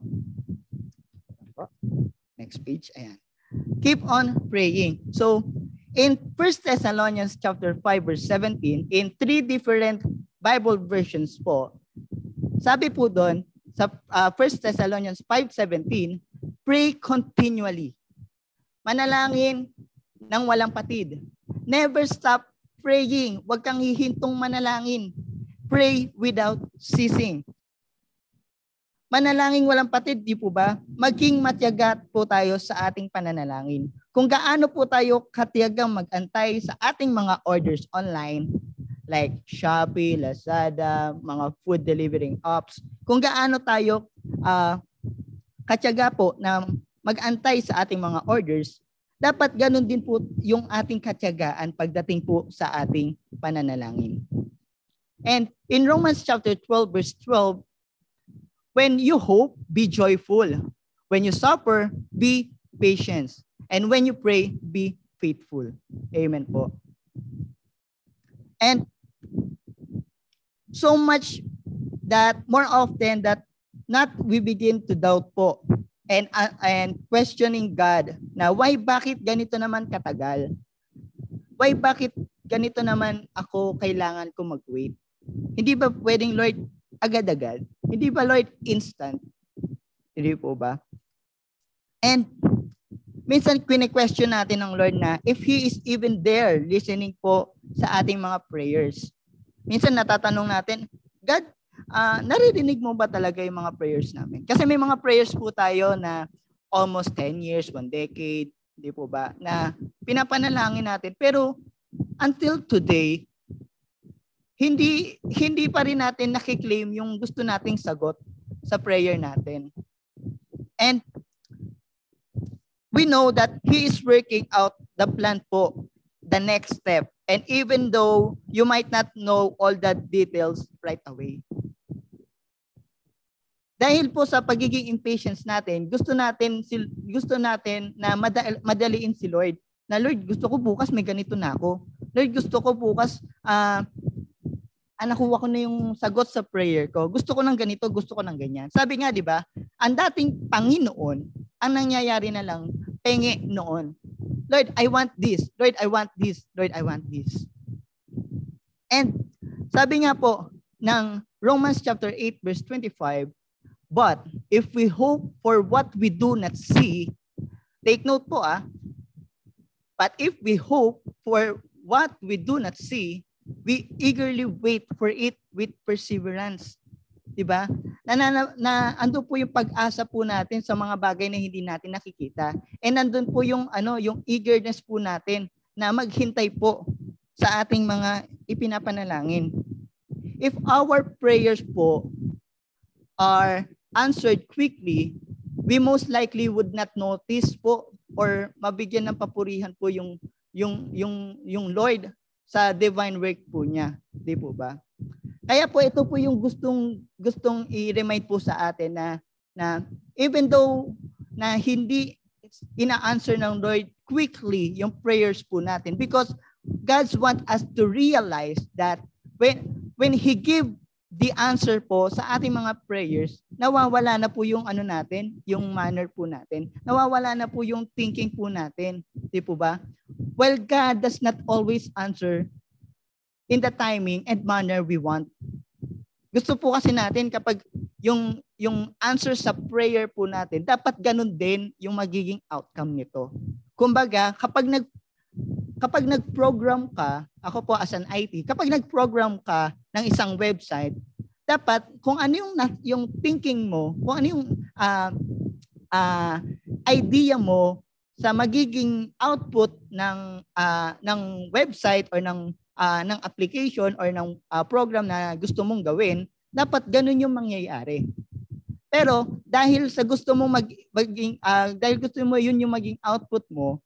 Speaker 3: Next page. Ayan. Keep on praying. So, in 1 Thessalonians chapter 5 verse 17, in 3 different Bible versions po, sabi po doon, sa 1 Thessalonians 5:17, pray continually. Manalangin ng walang patid. Never stop praying. Huwag kang hihintong manalangin. Pray without ceasing. Manalangin walang patid, di po ba? Maging matyaga po tayo sa ating pananalangin. Kung gaano po tayo katiyagang mag-antay sa ating mga orders online, like Shopee, Lazada, mga food delivering apps, kung gaano tayo katiyaga po na mag-antay sa ating mga orders, dapat ganun din po yung ating katiyagaan pagdating po sa ating pananalangin. And in Romans chapter 12 verse 12, when you hope, be joyful. When you suffer, be patient. And when you pray, be faithful. Amen po. And so much that more often that not we begin to doubt po and questioning God na why, bakit ganito naman katagal? Why, bakit ganito naman ako kailangan ko mag-wait? Hindi ba pwedeng, Lord, agad-agad? Hindi ba, Lord, instant? Hindi po ba? And minsan question natin ng Lord na if He is even there listening po sa ating mga prayers. Minsan natatanong natin, God, naririnig mo ba talaga yung mga prayers namin? Kasi may mga prayers po tayo na almost 10 years, 1 decade, di po ba, na pinapanalangin natin. Pero until today, hindi pa rin natin nakiklaim yung gusto nating sagot sa prayer natin. And we know that He is working out the plan po, the next step. And even though you might not know all the details right away. Dahil po sa pagiging impatience natin, gusto natin na madaliin si Lord. Na Lord, gusto ko bukas may ganito na ako. Lord, gusto ko bukas nakuha ko na yung sagot sa prayer ko. Gusto ko ng ganito, gusto ko ng ganyan. Sabi nga, di ba, ang dating Panginoon, ang nangyayari na lang, penge noon. Lord, I want this. Lord, I want this. Lord, I want this. And sabi nga po ng Romans chapter 8 verse 25, but if we hope for what we do not see, take note po but if we hope for what we do not see, we eagerly wait for it with perseverance. Diba? Ando po yung pag-asa po natin sa mga bagay na hindi natin nakikita. And nandun po yung yung eagerness po natin na maghintay po sa ating mga ipinapanalangin. If our prayers po are answered quickly, we most likely would not notice po or mabigyan ng papurihan po yung Lord sa divine work po niya. Di po ba? Kaya po ito po yung gustong i-remind po sa atin na even though na hindi ina-answer ng Lord quickly yung prayers po natin, because God wants us to realize that when He give the answer po sa ating mga prayers, nawawala na po yung natin, yung manner po natin. Nawawala na po yung thinking po natin. Di po ba? Well, God does not always answer in the timing and manner we want. Gusto po kasi natin kapag yung answer sa prayer po natin, dapat ganun din yung magiging outcome nito. Kumbaga, kapag nag-program ka, ako po as an IT, kapag nag-program ka ng isang website, dapat kung ano yung thinking mo, kung ano yung idea mo sa magiging output ng website or ng application or ng program na gusto mong gawin, dapat ganun yung mangyayari. Pero dahil sa gusto mo dahil gusto mo yun yung maging output mo,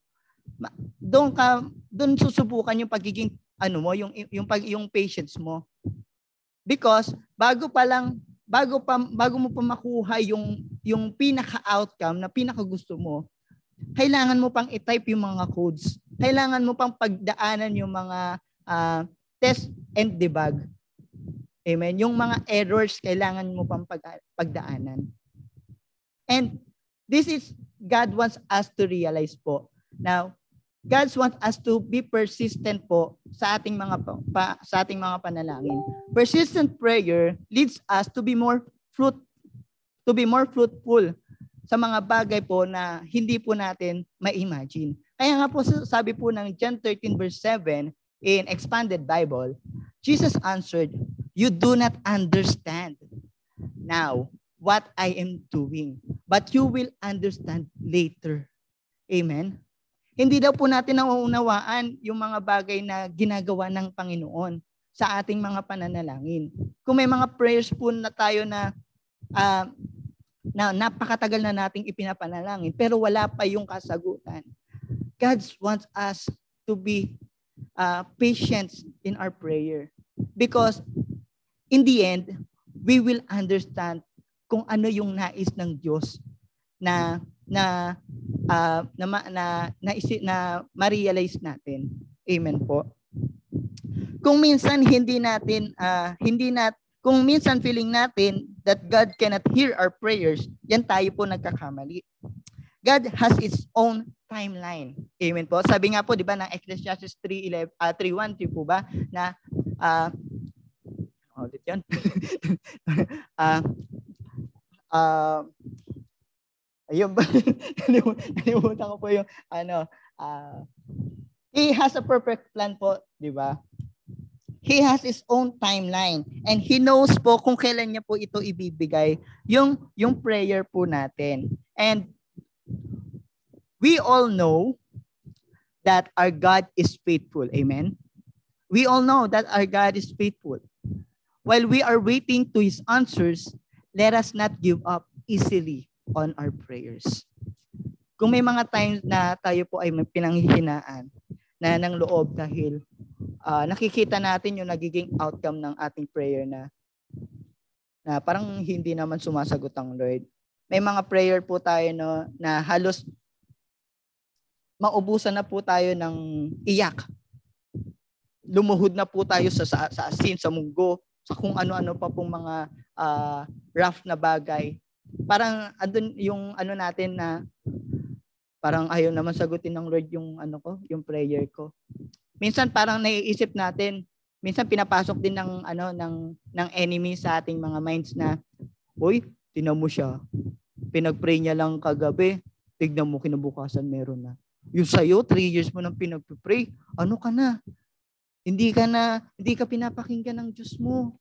Speaker 3: doon susubukan yung pagiging yung patience mo. Because bago mo pa makuha yung pinaka-outcome na pinaka-gusto mo, kailangan mo pang i-type yung mga codes. Kailangan mo pang pagdaanan yung mga test and debug. Amen. Yung mga errors, kailangan mo pang pagdaanan. And this is God wants us to realize po. Now, God wants us to be persistent po sa ating mga panalangin. Persistent prayer leads us to be more fruitful sa mga bagay po na hindi po natin ma-imagine. Kaya nga po sabi po ng John 13 verse 7 in Expanded Bible, Jesus answered, "You do not understand now what I am doing, but you will understand later." Amen. Hindi daw po natin nauunawaan yung mga bagay na ginagawa ng Panginoon sa ating mga pananalangin. Kung may mga prayers po na tayo na napakatagal na nating ipinapanalangin pero wala pa yung kasagutan, God wants us to be patient in our prayer. Because in the end, we will understand kung ano yung nais ng Diyos na ma-realize natin. Amen po. Kung minsan kung minsan feeling natin that God cannot hear our prayers, yan tayo po nagkakamali. God has its own timeline. Amen po. Sabi nga po, di ba, ng Ecclesiastes 3:1 po ba, na ulit yan. Ayun ba? Nalimutan ko po yung He has a perfect plan po, di ba? He has his own timeline and he knows po kung kailan niya po ito ibibigay yung prayer po natin. And we all know that our God is faithful. Amen? We all know that our God is faithful. While we are waiting to his answers, let us not give up easily on our prayers. Kung may mga times na tayo po ay may pinanghihinaan na ng loob dahil nakikita natin yung nagiging outcome ng ating prayer na parang hindi naman sumasagot ang Lord. May mga prayer po tayo na halos maubusan na po tayo ng iyak. Lumuhod na po tayo sa asin, sa munggo, sa kung ano-ano pa pong mga rough na bagay. Parang andun yung natin na parang ayaw naman sagutin ng Lord yung prayer ko. Minsan parang naiisip natin, minsan pinapasok din ng enemy sa ating mga minds na, "Uy, tingnan mo siya. Pinag-pray niya lang kagabi, tignan mo kinabukasan meron na. Yung sa'yo, 3 years mo nang pinag-pray, ano ka na? Hindi ka pinapakinggan ng Diyos mo."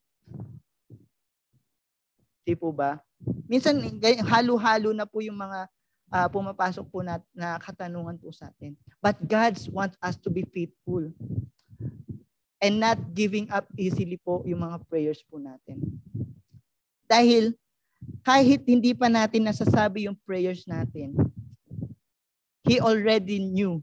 Speaker 3: Di po ba? Minsan halo-halo na po yung mga pumapasok po na katanungan po sa atin. But God wants us to be faithful and not giving up easily po yung mga prayers po natin. Dahil kahit hindi pa natin nasasabi yung prayers natin, He already knew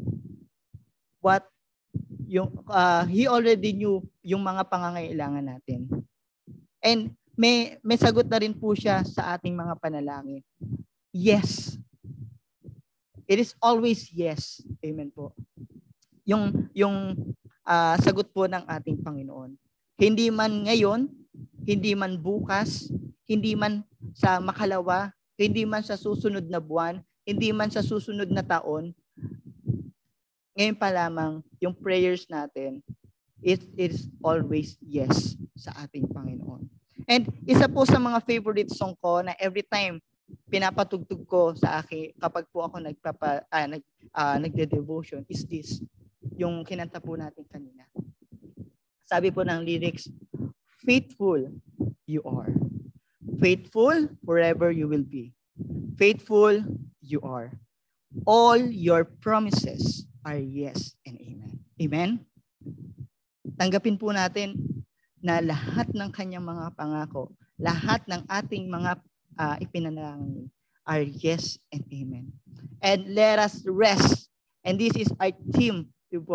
Speaker 3: yung mga pangangailangan natin. And may sagot na rin po siya sa ating mga panalangin. Yes. It is always yes. Amen po. Yung sagot po ng ating Panginoon. Hindi man ngayon, hindi man bukas, hindi man sa makalawa, hindi man sa susunod na buwan, hindi man sa susunod na taon, ngayon pa lamang yung prayers natin, it is always yes sa ating Panginoon. And isa po sa mga favorite song ko na every time pinapatugtog ko sa akin kapag po ako nagde-devotion is this, yung kinanta po natin kanina. Sabi po ng lyrics, faithful you are. Faithful forever you will be. Faithful you are. All your promises are yes and amen. Amen? Tanggapin po natin na lahat ng kanyang mga pangako, lahat ng ating mga ipinanalangin are yes and amen. And let us rest. And this is our theme,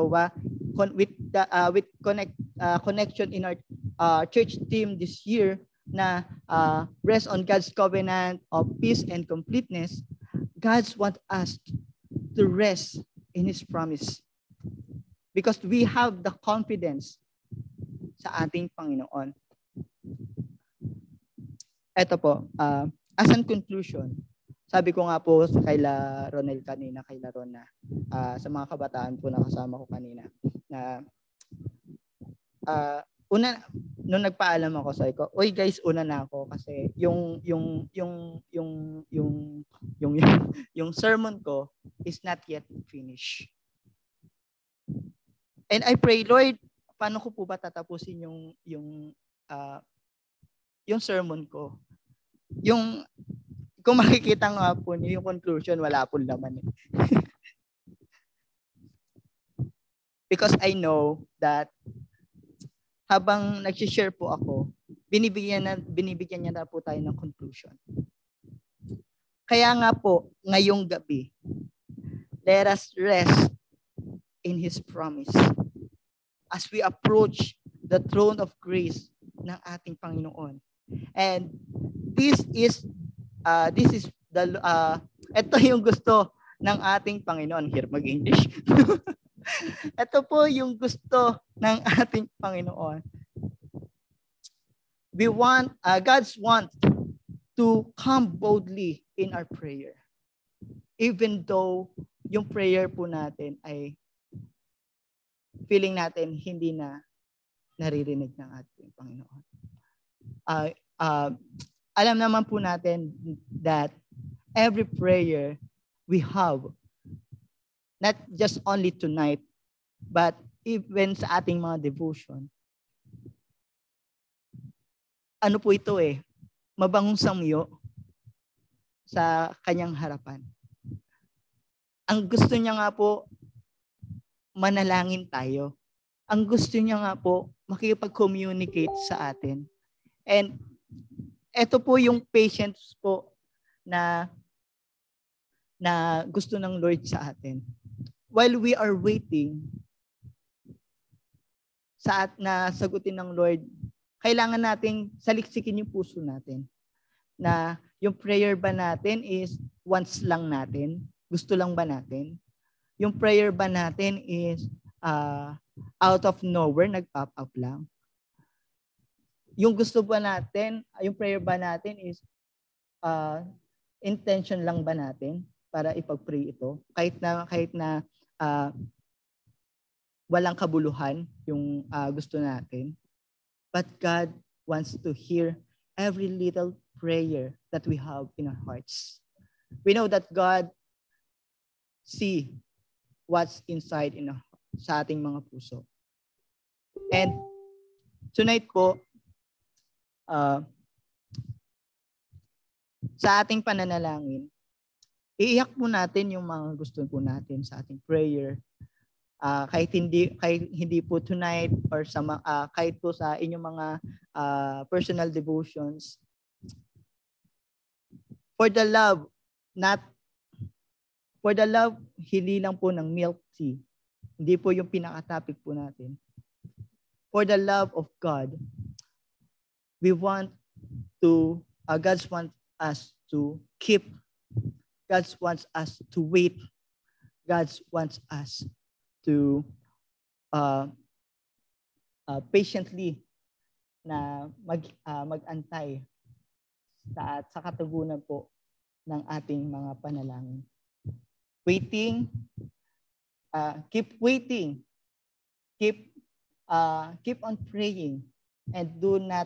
Speaker 3: with connection in our church team this year na rest on God's covenant of peace and completeness. God wants us to rest in His promise because we have the confidence sa ating Panginoon. Ito po, as a conclusion, sabi ko nga po kaila Ronel kanina, kaila Rona, sa mga kabataan po na kasama ko kanina, na nung nagpaalam ako, sabi ko, "Oy guys, una na ako kasi yung sermon ko is not yet finished." And I pray, Lord, paano ko po ba tatapusin yung sermon ko? Kung makikita nga po niyo yung conclusion, wala po laman eh. Because I know that habang nag-share po ako, binibigyan niya na po tayo ng conclusion. Kaya nga po, ngayong gabi, let us rest in His promise as we approach the throne of grace ng ating Panginoon. And this is ito yung gusto ng ating Panginoon. Hirap mag-English. Ito po yung gusto ng ating Panginoon. God's want to come boldly in our prayer. Even though yung prayer po natin ay feeling natin hindi na naririnig ng ating Panginoon. Alam naman po natin that every prayer we have, not just only tonight, but even sa ating mga devotion. Ano po ito mabangong samyo sa kanyang harapan. Ang gusto niya nga po, manalangin tayo. Ang gusto niya nga po, makikipag-communicate sa atin. And ito po yung patience po na gusto ng Lord sa atin. While we are waiting na sagutin ng Lord, kailangan nating saliksikin yung puso natin. Na yung prayer ba natin is once lang natin? Gusto lang ba natin? Yung prayer ba natin is out of nowhere, nag-pop up lang? Yung gusto ba natin, yung prayer ba natin is intention lang ba natin para ipag-pray ito? Kahit na walang kabuluhan yung gusto natin. But God wants to hear every little prayer that we have in our hearts. We know that God see what's inside sa ating mga puso. And tonight po, sa ating pananalangin, iiyak po natin yung mga gusto po natin sa ating prayer. Kahit hindi po tonight or kahit po sa inyong mga personal devotions. For the love, hindi lang po ng milk tea. Hindi po yung pinaka-topic po natin. For the love of God, God wants us to keep. God wants us to wait. God wants us to patiently na mag-antay sa katugunan po ng ating mga panalangin. Waiting, keep waiting, keep on praying, and do not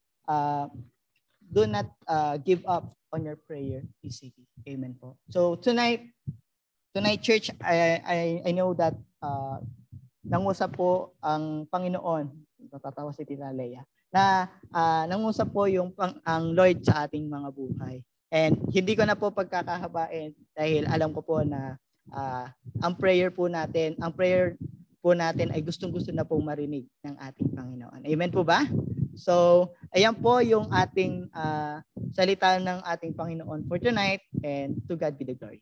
Speaker 3: give up on your prayer easily. Amen po. So tonight church, I know that nangusap po ang Panginoon, natatawa si Tita Leia, na nangusap po ang Lord sa ating mga buhay. And hindi ko na po pagkakahabain dahil alam ko po na ang prayer po natin ay gustong-gusto na po marinig ng ating Panginoon. Amen po ba? So, ayan po yung ating salita ng ating Panginoon for tonight, and to God be the glory.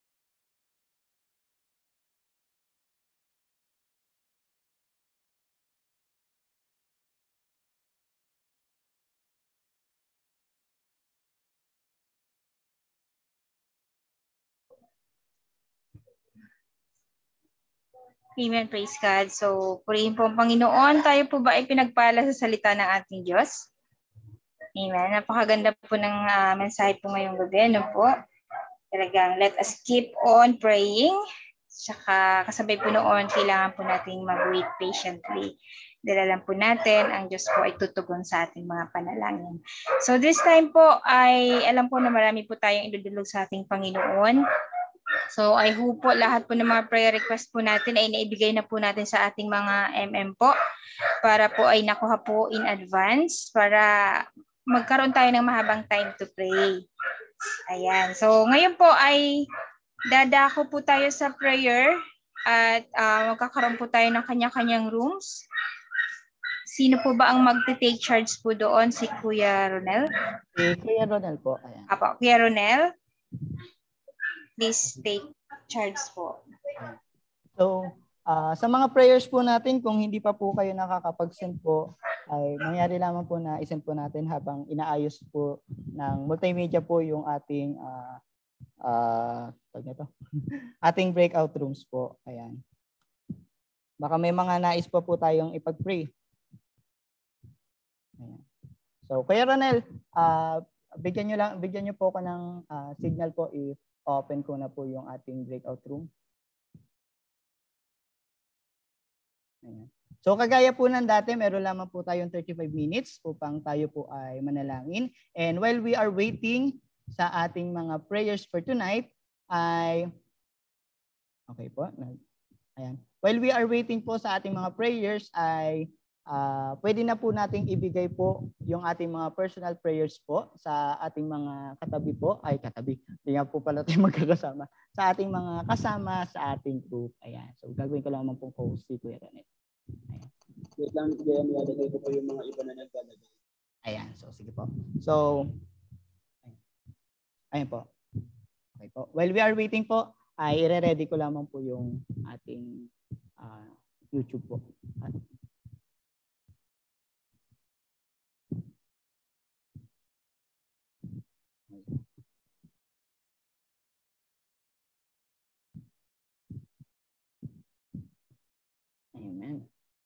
Speaker 1: Amen, praise God. So, purihin po ang Panginoon. Tayo po ba ay pinagpala sa salita ng ating Diyos? Amen. Napakaganda po ng mensahe po ngayong gabi. Ano po? Talagang let us keep on praying. Saka kasabay po noon, kailangan po nating mag-wait patiently. Dahil alam po natin, ang Diyos po ay tutugon sa ating mga panalangin. So this time po ay alam po na marami po tayong idudulog sa ating Panginoon. So I hope po lahat po ng mga prayer request po natin ay naibigay na po natin sa ating mga MM po para po ay nakuha po in advance para magkaroon tayo ng mahabang time to pray. Ayan. So ngayon po ay dadako po tayo sa prayer at magkakaroon po tayo ng kanya-kanyang rooms. Sino po ba ang magte-take charge po doon? Si Kuya Ronel?
Speaker 3: Si Kuya Ronel po. Ayan.
Speaker 1: Apo, Kuya Ronel? Please take charge po.
Speaker 3: So, sa mga prayers po natin, kung hindi pa po kayo nakakapag-send po, ay mangyari lamang po na isend po natin habang inaayos po ng multimedia po yung ating ating breakout rooms po. Ayan. Baka may mga nais pa po tayong ipag-pray. Ayan. So, Kuya Ronel, bigyan niyo po ako ng signal po if open ko na po yung ating breakout room. Ayan. So kagaya po ng dati, meron lamang po tayong 35 minutes upang tayo po ay manalangin. And while we are waiting, sa ating mga prayers for tonight ay, okay po, ayan. While we are waiting po sa ating mga prayers ay pwede na po nating ibigay po yung ating mga personal prayers po sa ating mga katabi po. Hindi nga po pala tayo magkakasama. Sa ating mga kasama sa ating group. Ayan. So gagawin ko lang naman pong host si Kuya Renet. Ayan.
Speaker 7: Wait lang, kaya nilalagay ko po yung mga iba na naglalagay.
Speaker 3: Ayan. So sige po. So, ayan po. Okay po. While we are waiting po, ay i-ready ko lamang po yung ating YouTube po. Amen.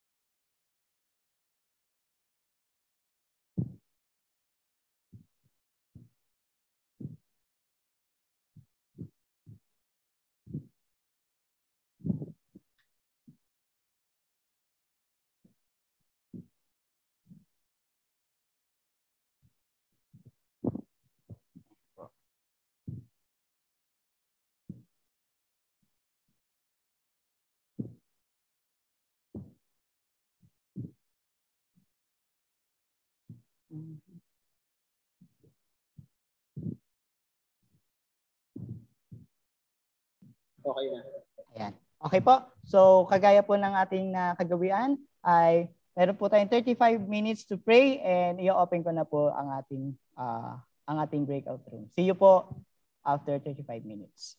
Speaker 7: Okay na.
Speaker 3: Ayan. Okay po. So, kagaya po ng ating kagawian ay meron po tayong 35 minutes to pray and i-open ko na po ang ating breakout room. See you po after 35 minutes.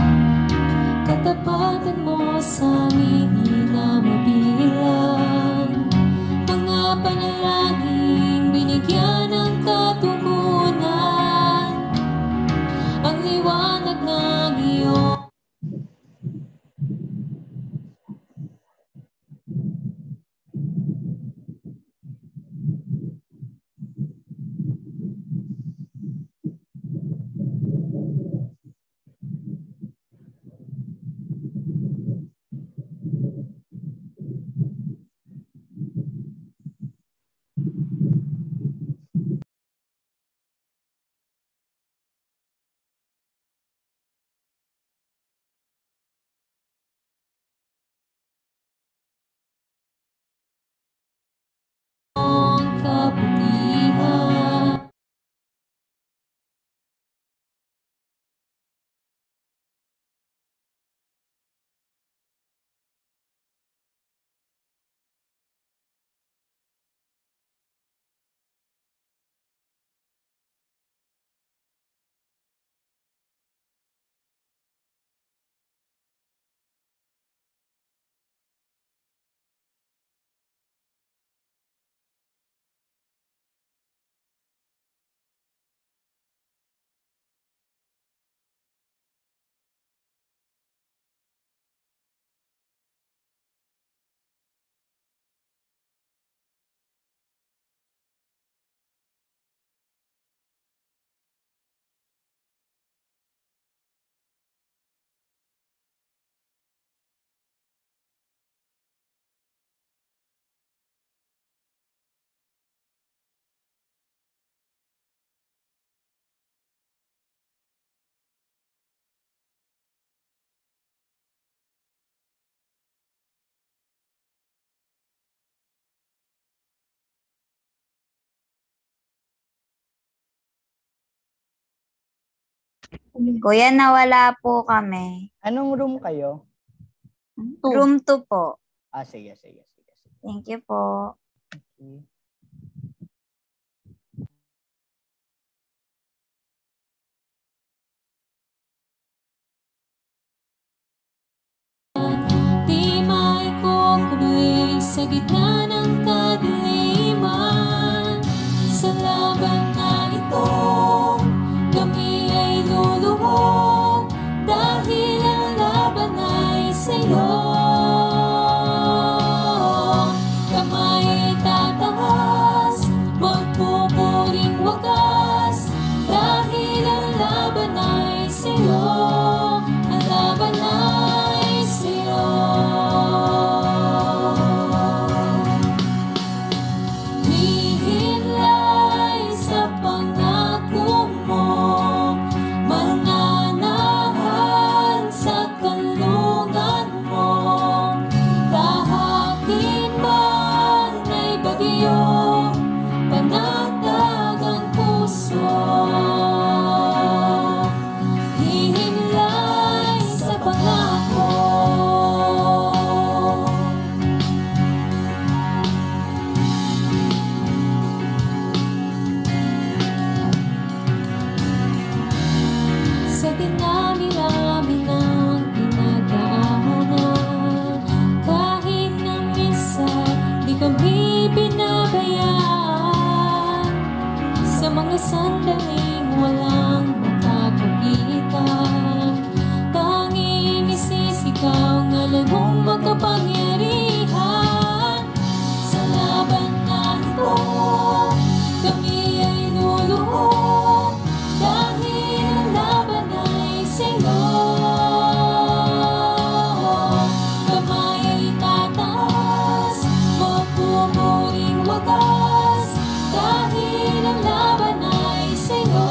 Speaker 8: Katapatan mo sa amin di na mabilang. Kuya, nawala po kami.
Speaker 3: Anong room kayo?
Speaker 8: Room 2 po.
Speaker 3: Sige.
Speaker 8: Thank you po.
Speaker 3: Okay.
Speaker 9: Di maikukubli sa gitna ng kadiliman. Sa laban na ito, kami ay luluhod dahil ang laban ay sa'yo. Kamay tataas, magpupuring wagas dahil ang laban ay sa'yo. Ang laban ay sa'yo. Hihilay sa pangako mo, mananahan sa kanlungan mo. Tahakin man ay bagyo, panatag ang puso. Hihilay sa pangako. Sa dinami-rami ng pinagdaanan, kahit na minsan di kami pinabayaan. Sa mga sandaling walang makakapitan, tanging isisigaw ngalan mong makapangyarihan. Sa laban na ito, kami ay luluhod dahil ang laban ay sa'yo. Kamay ay tataas, magpupuring wagas dahil ang laban ay sa'yo.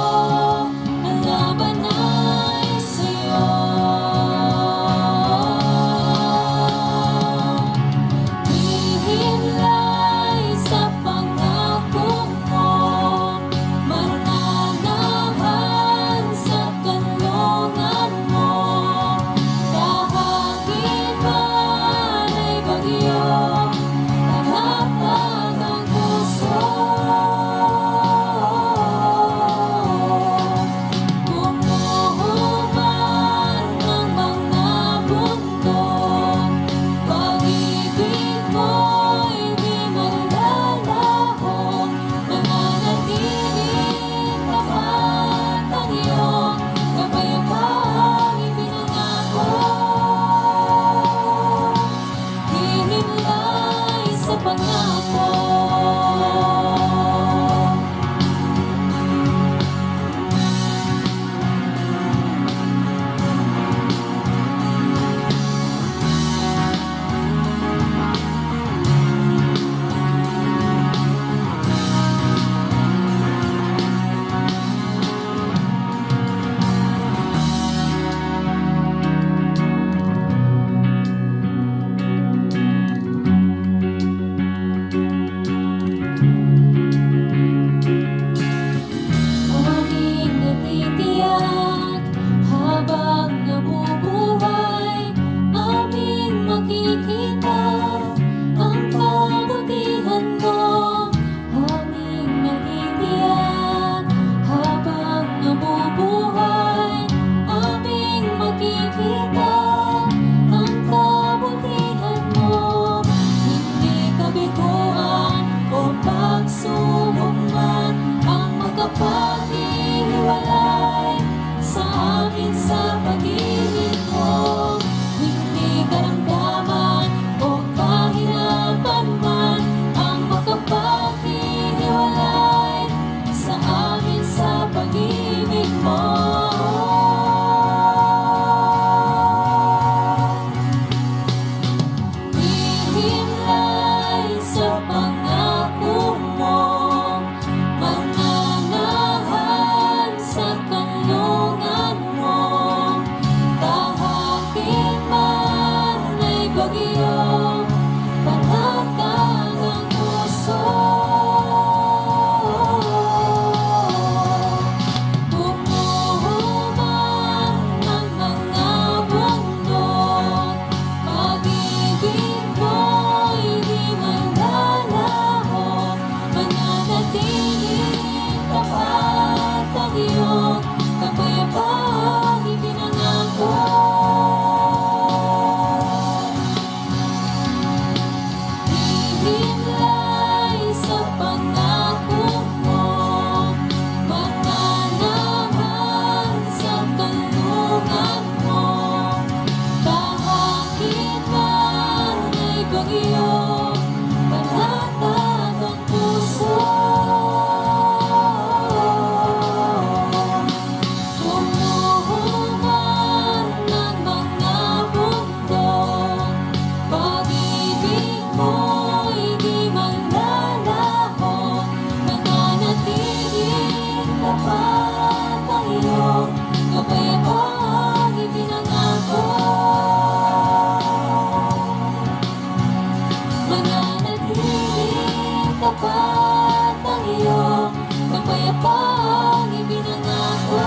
Speaker 9: tapat ang iyong kapayapaang ibinangako.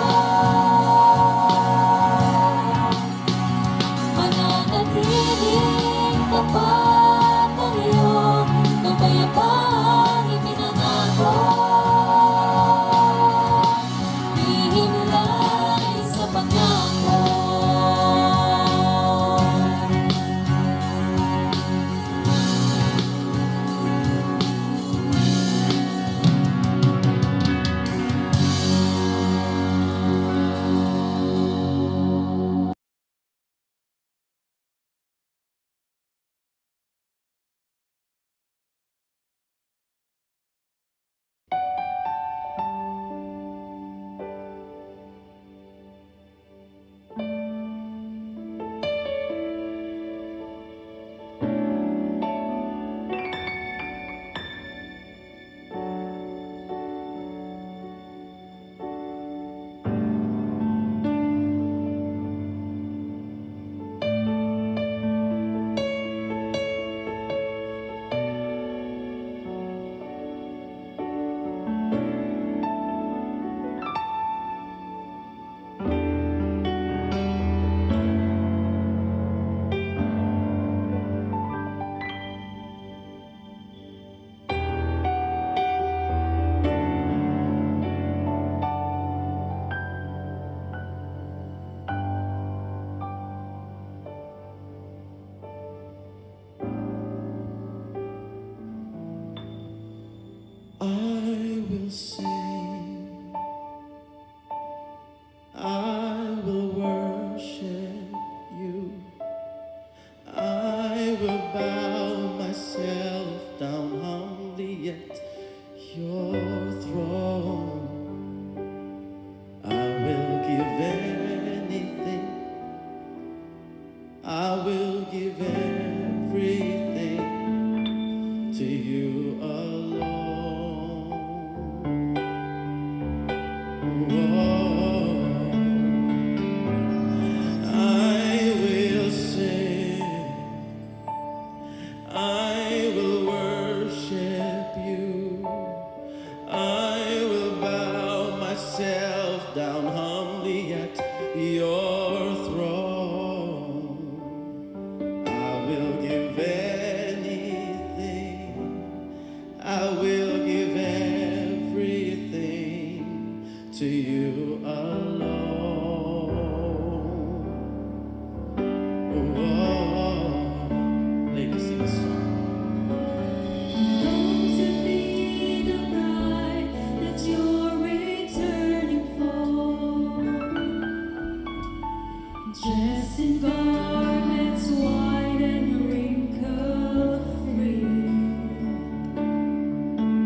Speaker 9: Mananatiling tapat ang iyong kapayapaang ibinangako. Hihimlay sa pangako.
Speaker 10: I will sing, I will worship you, I will bow myself down humbly at your throne. I will give anything, I will give everything to you alone. I will sing, I will worship you, I will bow myself down humbly at your throne. I will give anything, I will give everything to you alone. Ladies, sing a song.
Speaker 9: Long to be the bride that you're returning for, dressed in garments white and wrinkle-free.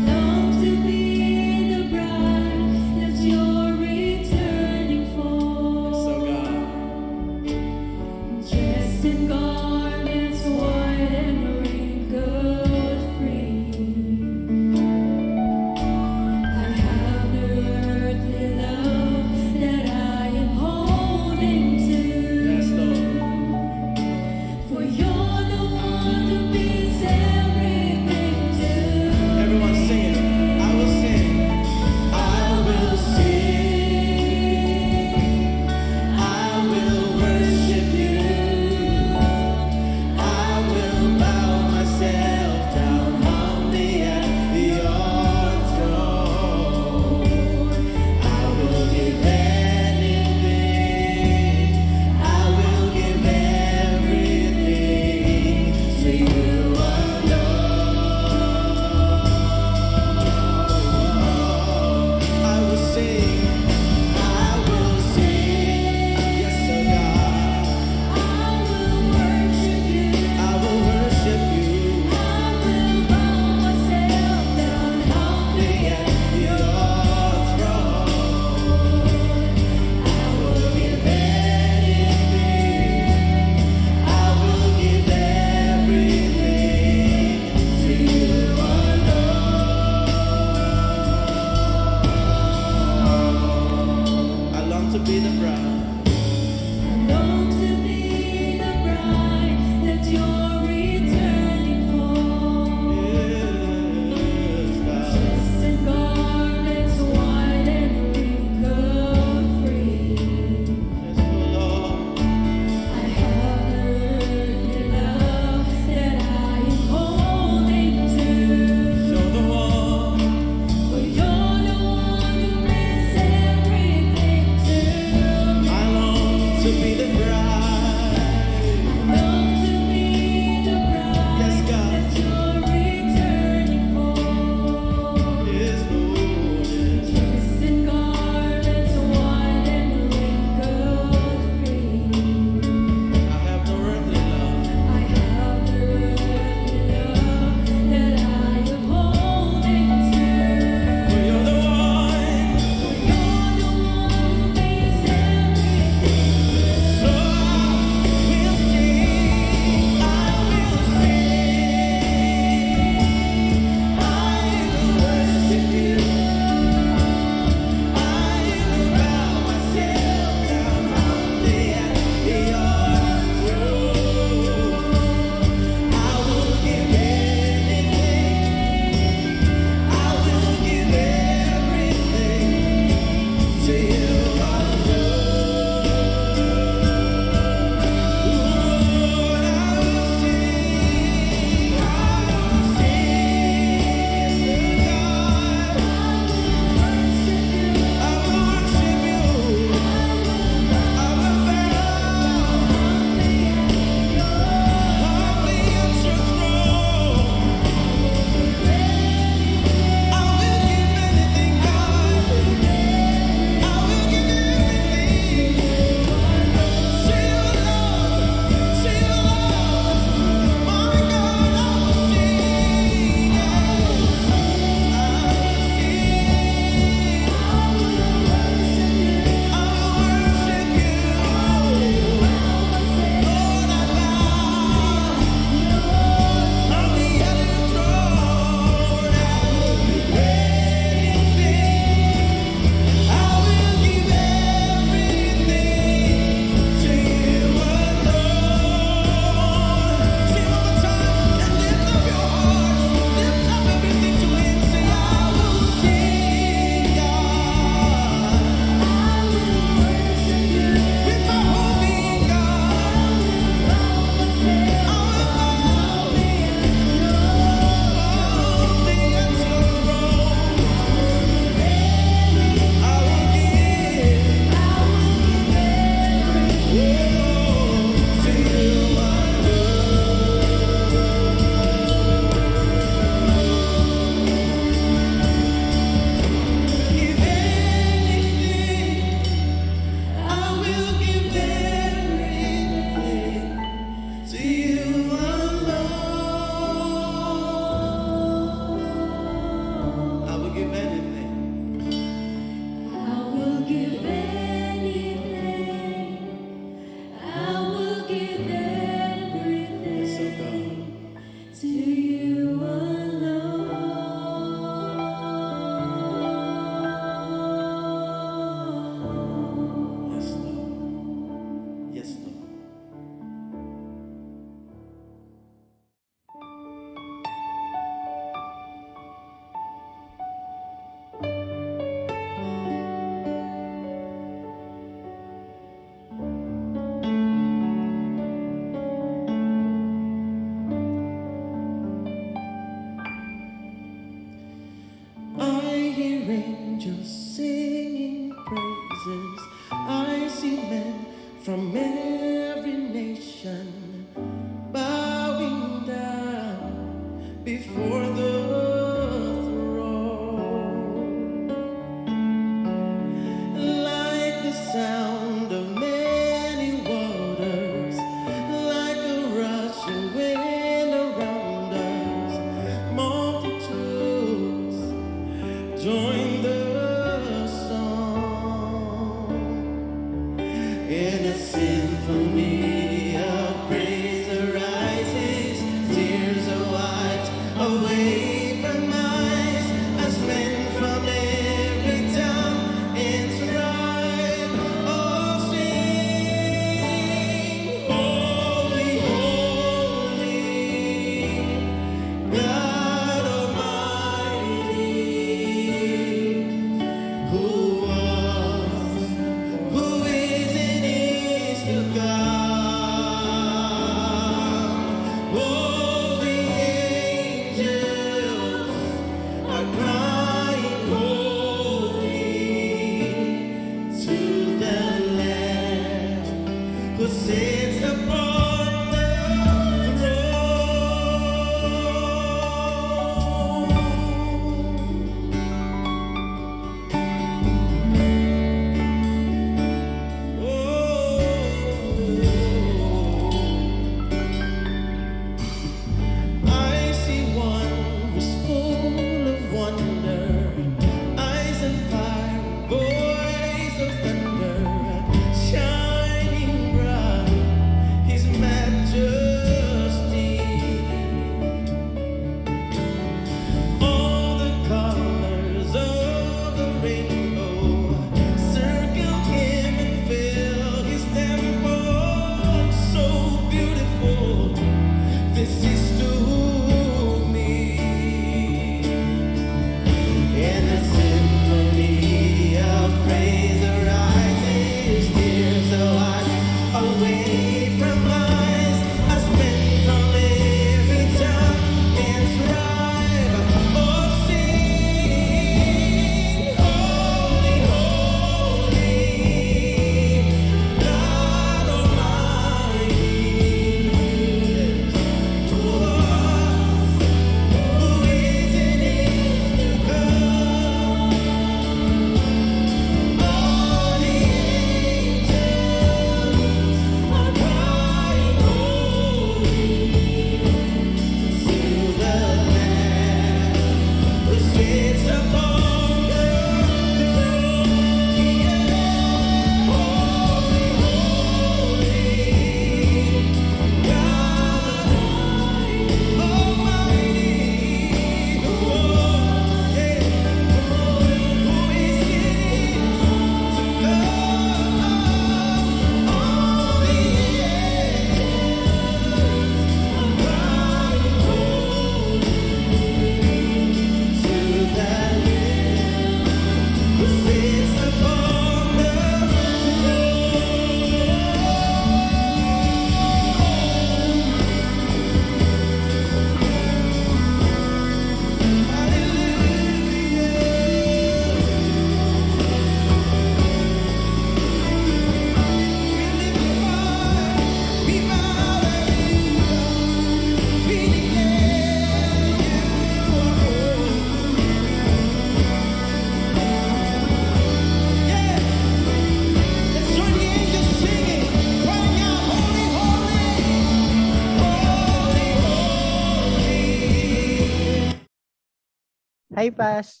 Speaker 3: Hi, Pas.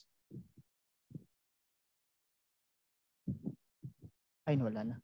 Speaker 3: Ay, wala na.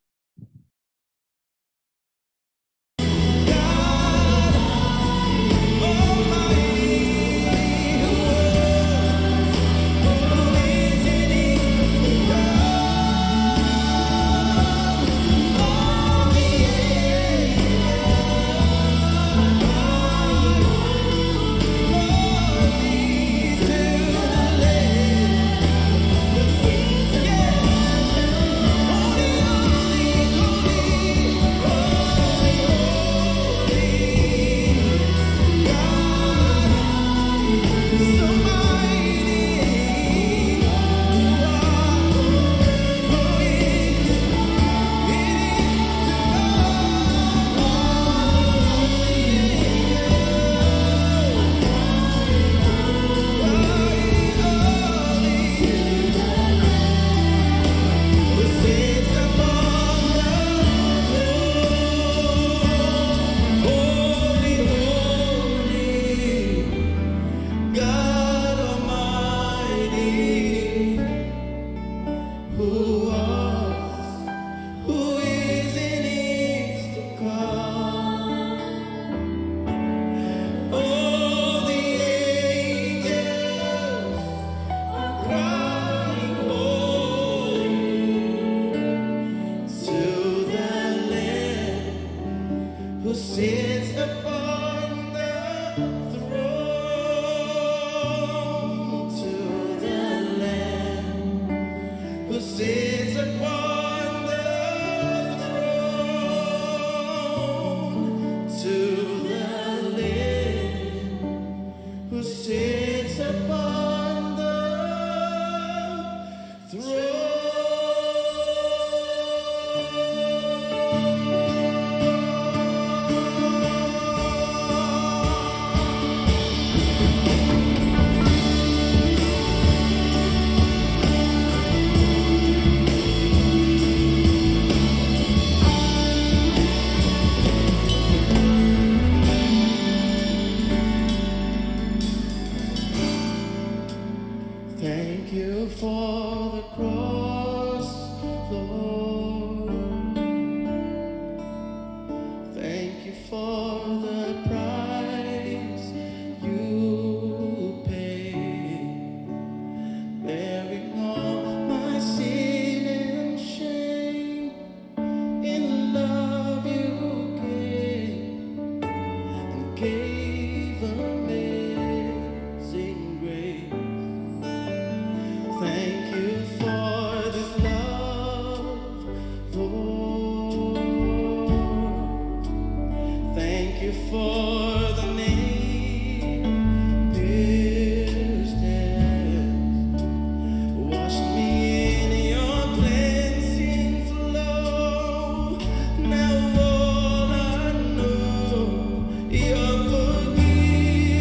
Speaker 10: Thank you for the cross, Lord. Thank you for the price you paid, bearing all my sin and shame. In love you gave and gave amazing grace. Thank you for this love, Lord. Thank you for the nail-pierced hands. Wash me in your cleansing flow. Now all I know, your forgiveness.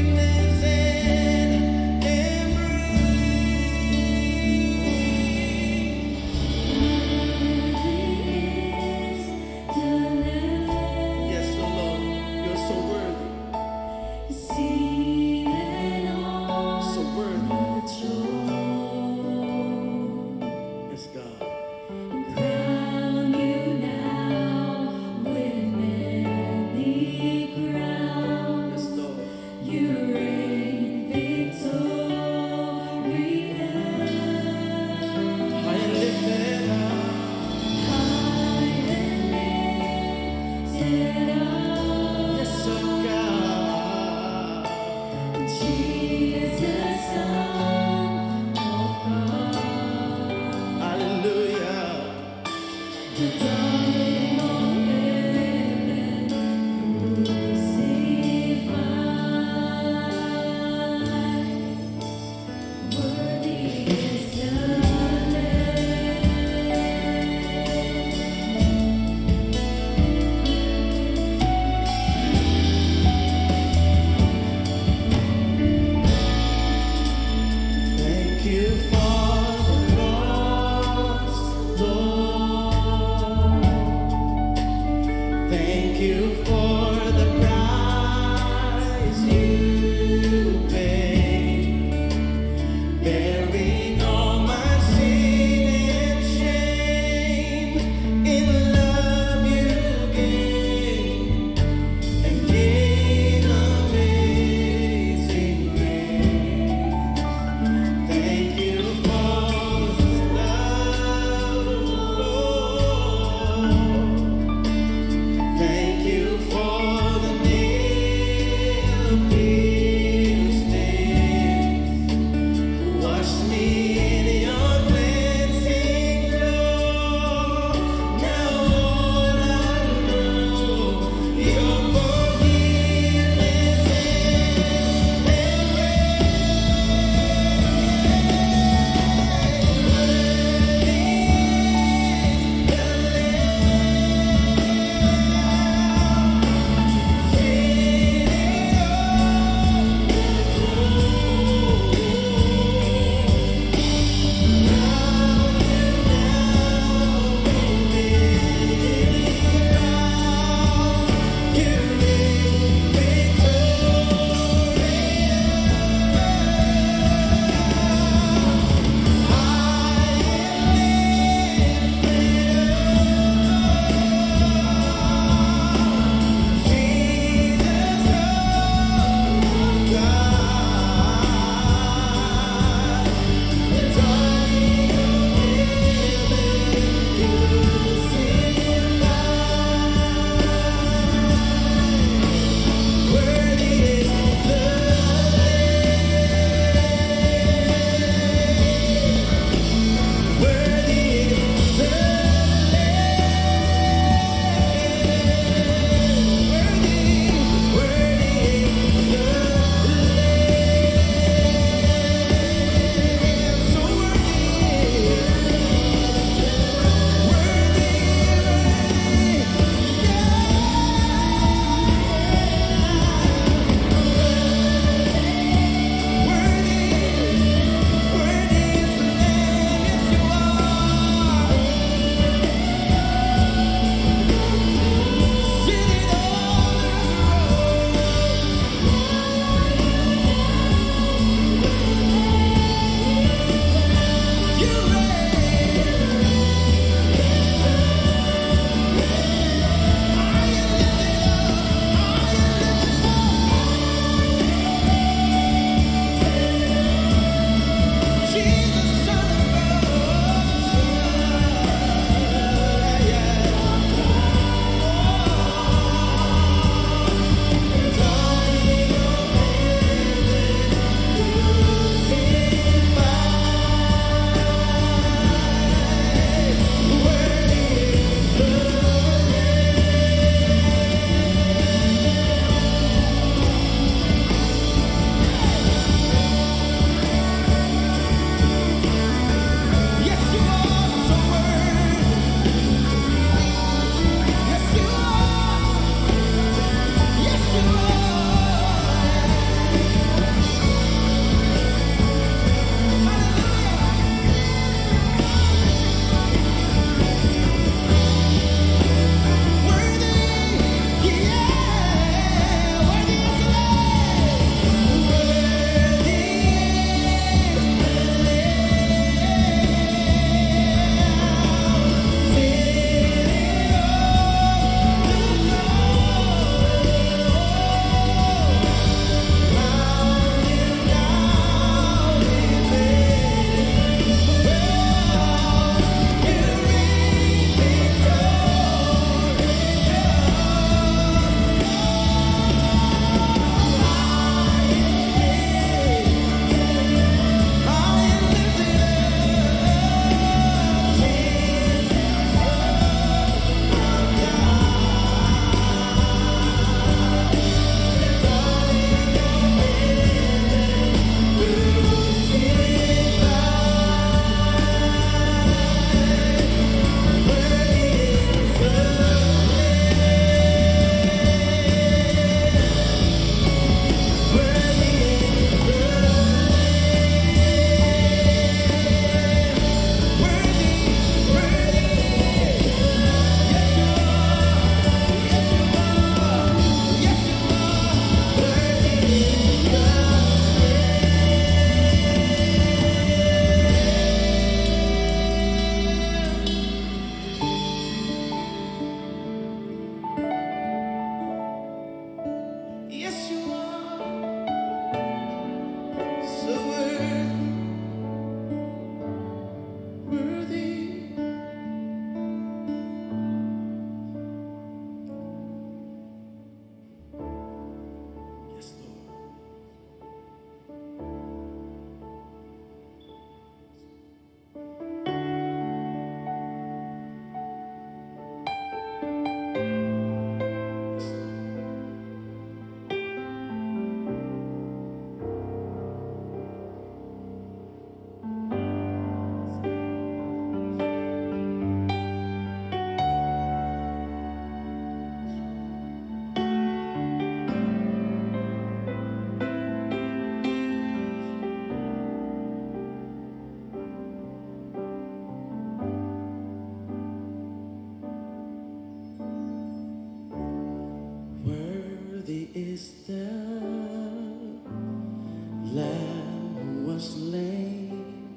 Speaker 10: Lamb who was slain.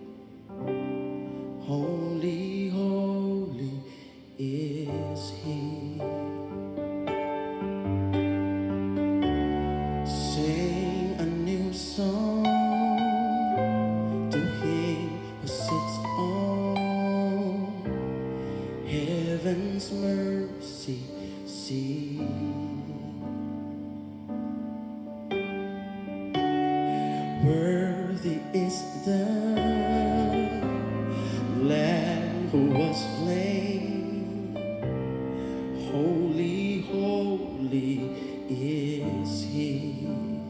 Speaker 10: Holy, holy is he. Sing a new song to him who sits on heaven's mercy seat. Worthy is the Lamb who was slain. Holy, holy is he.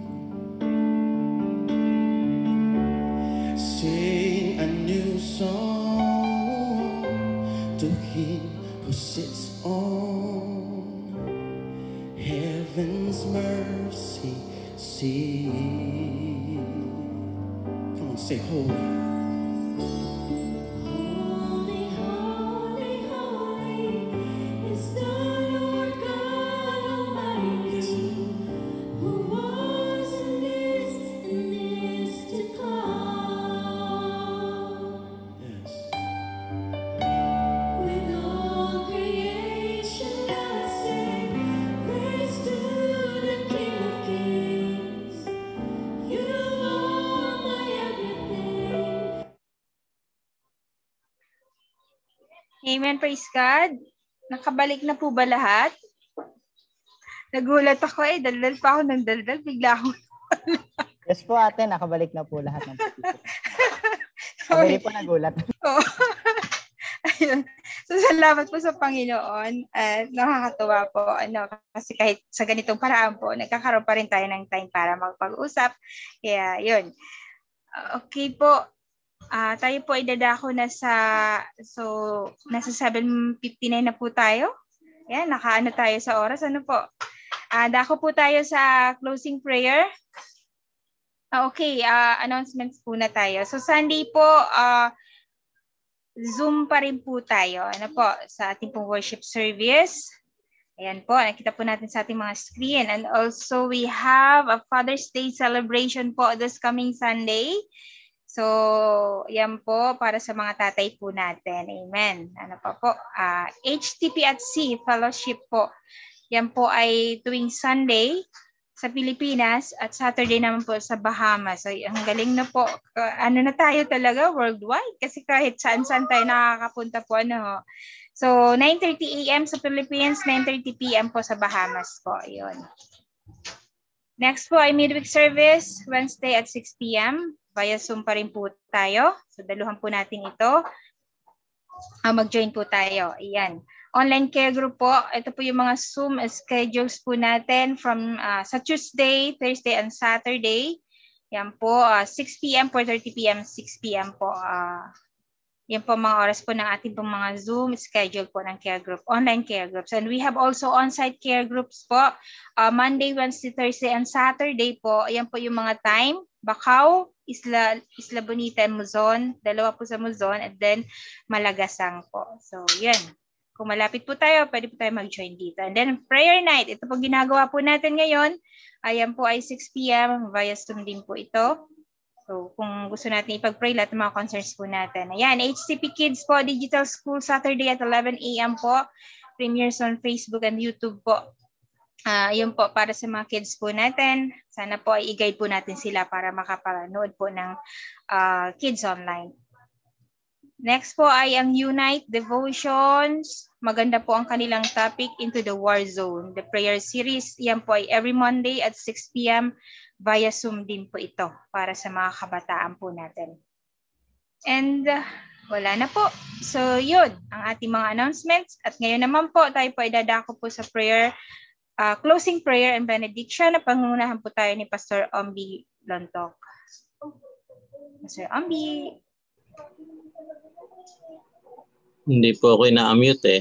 Speaker 10: Sing a new song to him who sits on heaven's mercy seat. Come on, say holy.
Speaker 9: Holy, holy, holy is the Lord God Almighty, who was and is to come.
Speaker 10: Yes.
Speaker 9: With all creation God sing, praise to the King of Kings. You are my everything.
Speaker 1: Amen, praise God. Nakabalik na po ba lahat? Nagulat ako daldal pa ako ng daldal. Bigla ako.
Speaker 3: Yes po ate, nakabalik na po lahat ng participants. Sorry po nagulat.
Speaker 1: Oo. Ayun. So, salamat po sa Panginoon. At nakakatuwa po. Kasi kahit sa ganitong paraan po, nagkakaroon pa rin tayo ng time para magpag-usap. Kaya, yun. Okay po. Tayo po ay dadako na nasa 7:59 na po tayo. Yan, nakaano tayo sa oras. Ano po? Dako po tayo sa closing prayer. Okay, announcements po na tayo. So Sunday po, Zoom pa rin po tayo. Ano po, sa ating pong worship service. Ayan po, nakita po natin sa ating mga screen. And also we have a Father's Day celebration po this coming Sunday. So, yan po para sa mga tatay po natin. Amen. Ano pa po? HTP at Sea Fellowship po. Yan po ay tuwing Sunday sa Pilipinas at Saturday naman po sa Bahamas. So, ang galing na po. Ano na tayo talaga? Worldwide. Kasi kahit saan-saan tayo nakakapunta po. So, 9:30 a.m. sa Philippines, 9:30 p.m. po sa Bahamas po. Ayun. Next po ay midweek service, Wednesday at 6 p.m. Via Zoom pa rin po tayo. So, daluhan po natin ito. Mag-join po tayo. Ayan. Online care group po. Ito po yung mga Zoom schedules po natin from sa Tuesday, Thursday, and Saturday. Yan po. 6 p.m., 4:30 p.m., 6 p.m. po. Yan po mga oras po ng ating pong mga Zoom schedule po ng care group, online care groups. And we have also on-site care groups po. Monday, Wednesday, Thursday, and Saturday po. Yan po yung mga time. Bacau, Isla Bonita, and Luzon. Dalawa po sa Luzon, and then Malagasang po. So, yan. Kung malapit po tayo, pwede po tayo mag-join dito. And then prayer night. Ito po ginagawa po natin ngayon. Ayan po ay 6 p.m. Via Zoom din po ito. So, kung gusto natin ipag-pray lahat ng mga concerns po natin. Ayan, HTP Kids po, Digital School, Saturday at 11 a.m. po. Premieres on Facebook and YouTube po. Yun po, para sa mga kids po natin. Sana po ay i-guide po natin sila para makapanood po ng kids online. Next po ay ang Unite Devotions. Maganda po ang kanilang topic, Into the War Zone. The prayer series, yan po ay every Monday at 6 p.m. Via Zoom din po ito para sa mga kabataan po natin. And wala na po. So yun, ang ating mga announcements. At ngayon naman po, tayo po ay dadako po sa prayer, closing prayer and benediction na pangunahan po tayo ni Pastor Ombi Lontok. Pastor Ombi.
Speaker 11: Hindi po ako na-mute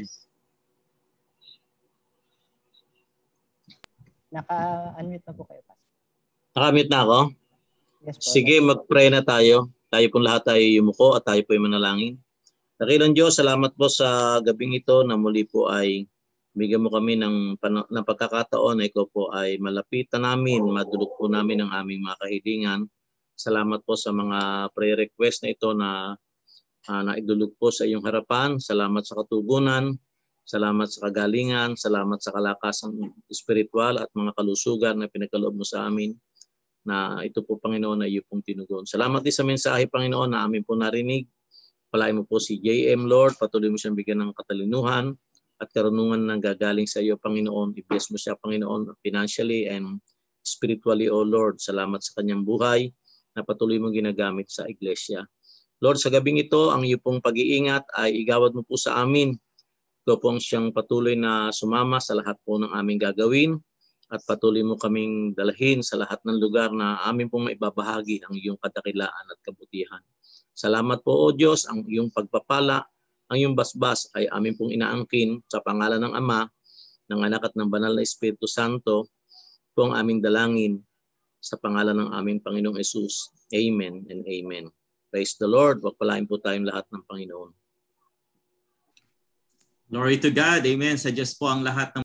Speaker 3: Naka-unmute na po kayo, Pastor.
Speaker 11: Naka-mute na ako?
Speaker 3: Yes po.
Speaker 11: Sige, mag-pray na tayo. Tayo pong lahat ay yumuko at tayo po ay manalangin. Dakilang Diyos, salamat po sa gabing ito na muli po ay bigyan mo kami ng pagkakataon na ikaw po ay malapitan namin, madulog po namin ang aming mga kahilingan Salamat po sa mga prayer request na ito na naidulog po sa iyong harapan. Salamat sa katugunan, salamat sa kagalingan, salamat sa kalakasang espiritual at mga kalusugan na pinagkaloob mo sa amin, na ito po, Panginoon, na iyo pong tinugon. Salamat din sa mensahe, Panginoon, na amin po narinig. Palain mo po si JM, Lord. Patuloy mo siyang bigyan ng katalinuhan at karunungan na gagaling sa iyo, Panginoon. I-bless mo siya, Panginoon, financially and spiritually, O Lord. Salamat sa kanyang buhay na patuloy mong ginagamit sa iglesia. Lord, sa gabing ito, ang iyo pong pag-iingat ay igawad mo po sa amin. Ikaw po ang siyang patuloy na sumama sa lahat po ng aming gagawin at patuloy mo kaming dalahin sa lahat ng lugar na amin pong maibabahagi ang iyong kadakilaan at kabutihan. Salamat po, O Diyos, ang iyong pagpapala, ang iyong basbas ay amin pong inaangkin sa pangalan ng Ama, ng Anak at ng Banal na Espiritu Santo, po ang aming dalangin sa pangalan ng aming Panginoong Hesus. Amen and amen. Praise the Lord. Pagpalain po tayong lahat ng Panginoon.
Speaker 12: Glory to God. Amen. Sa Diyos po ang lahat ng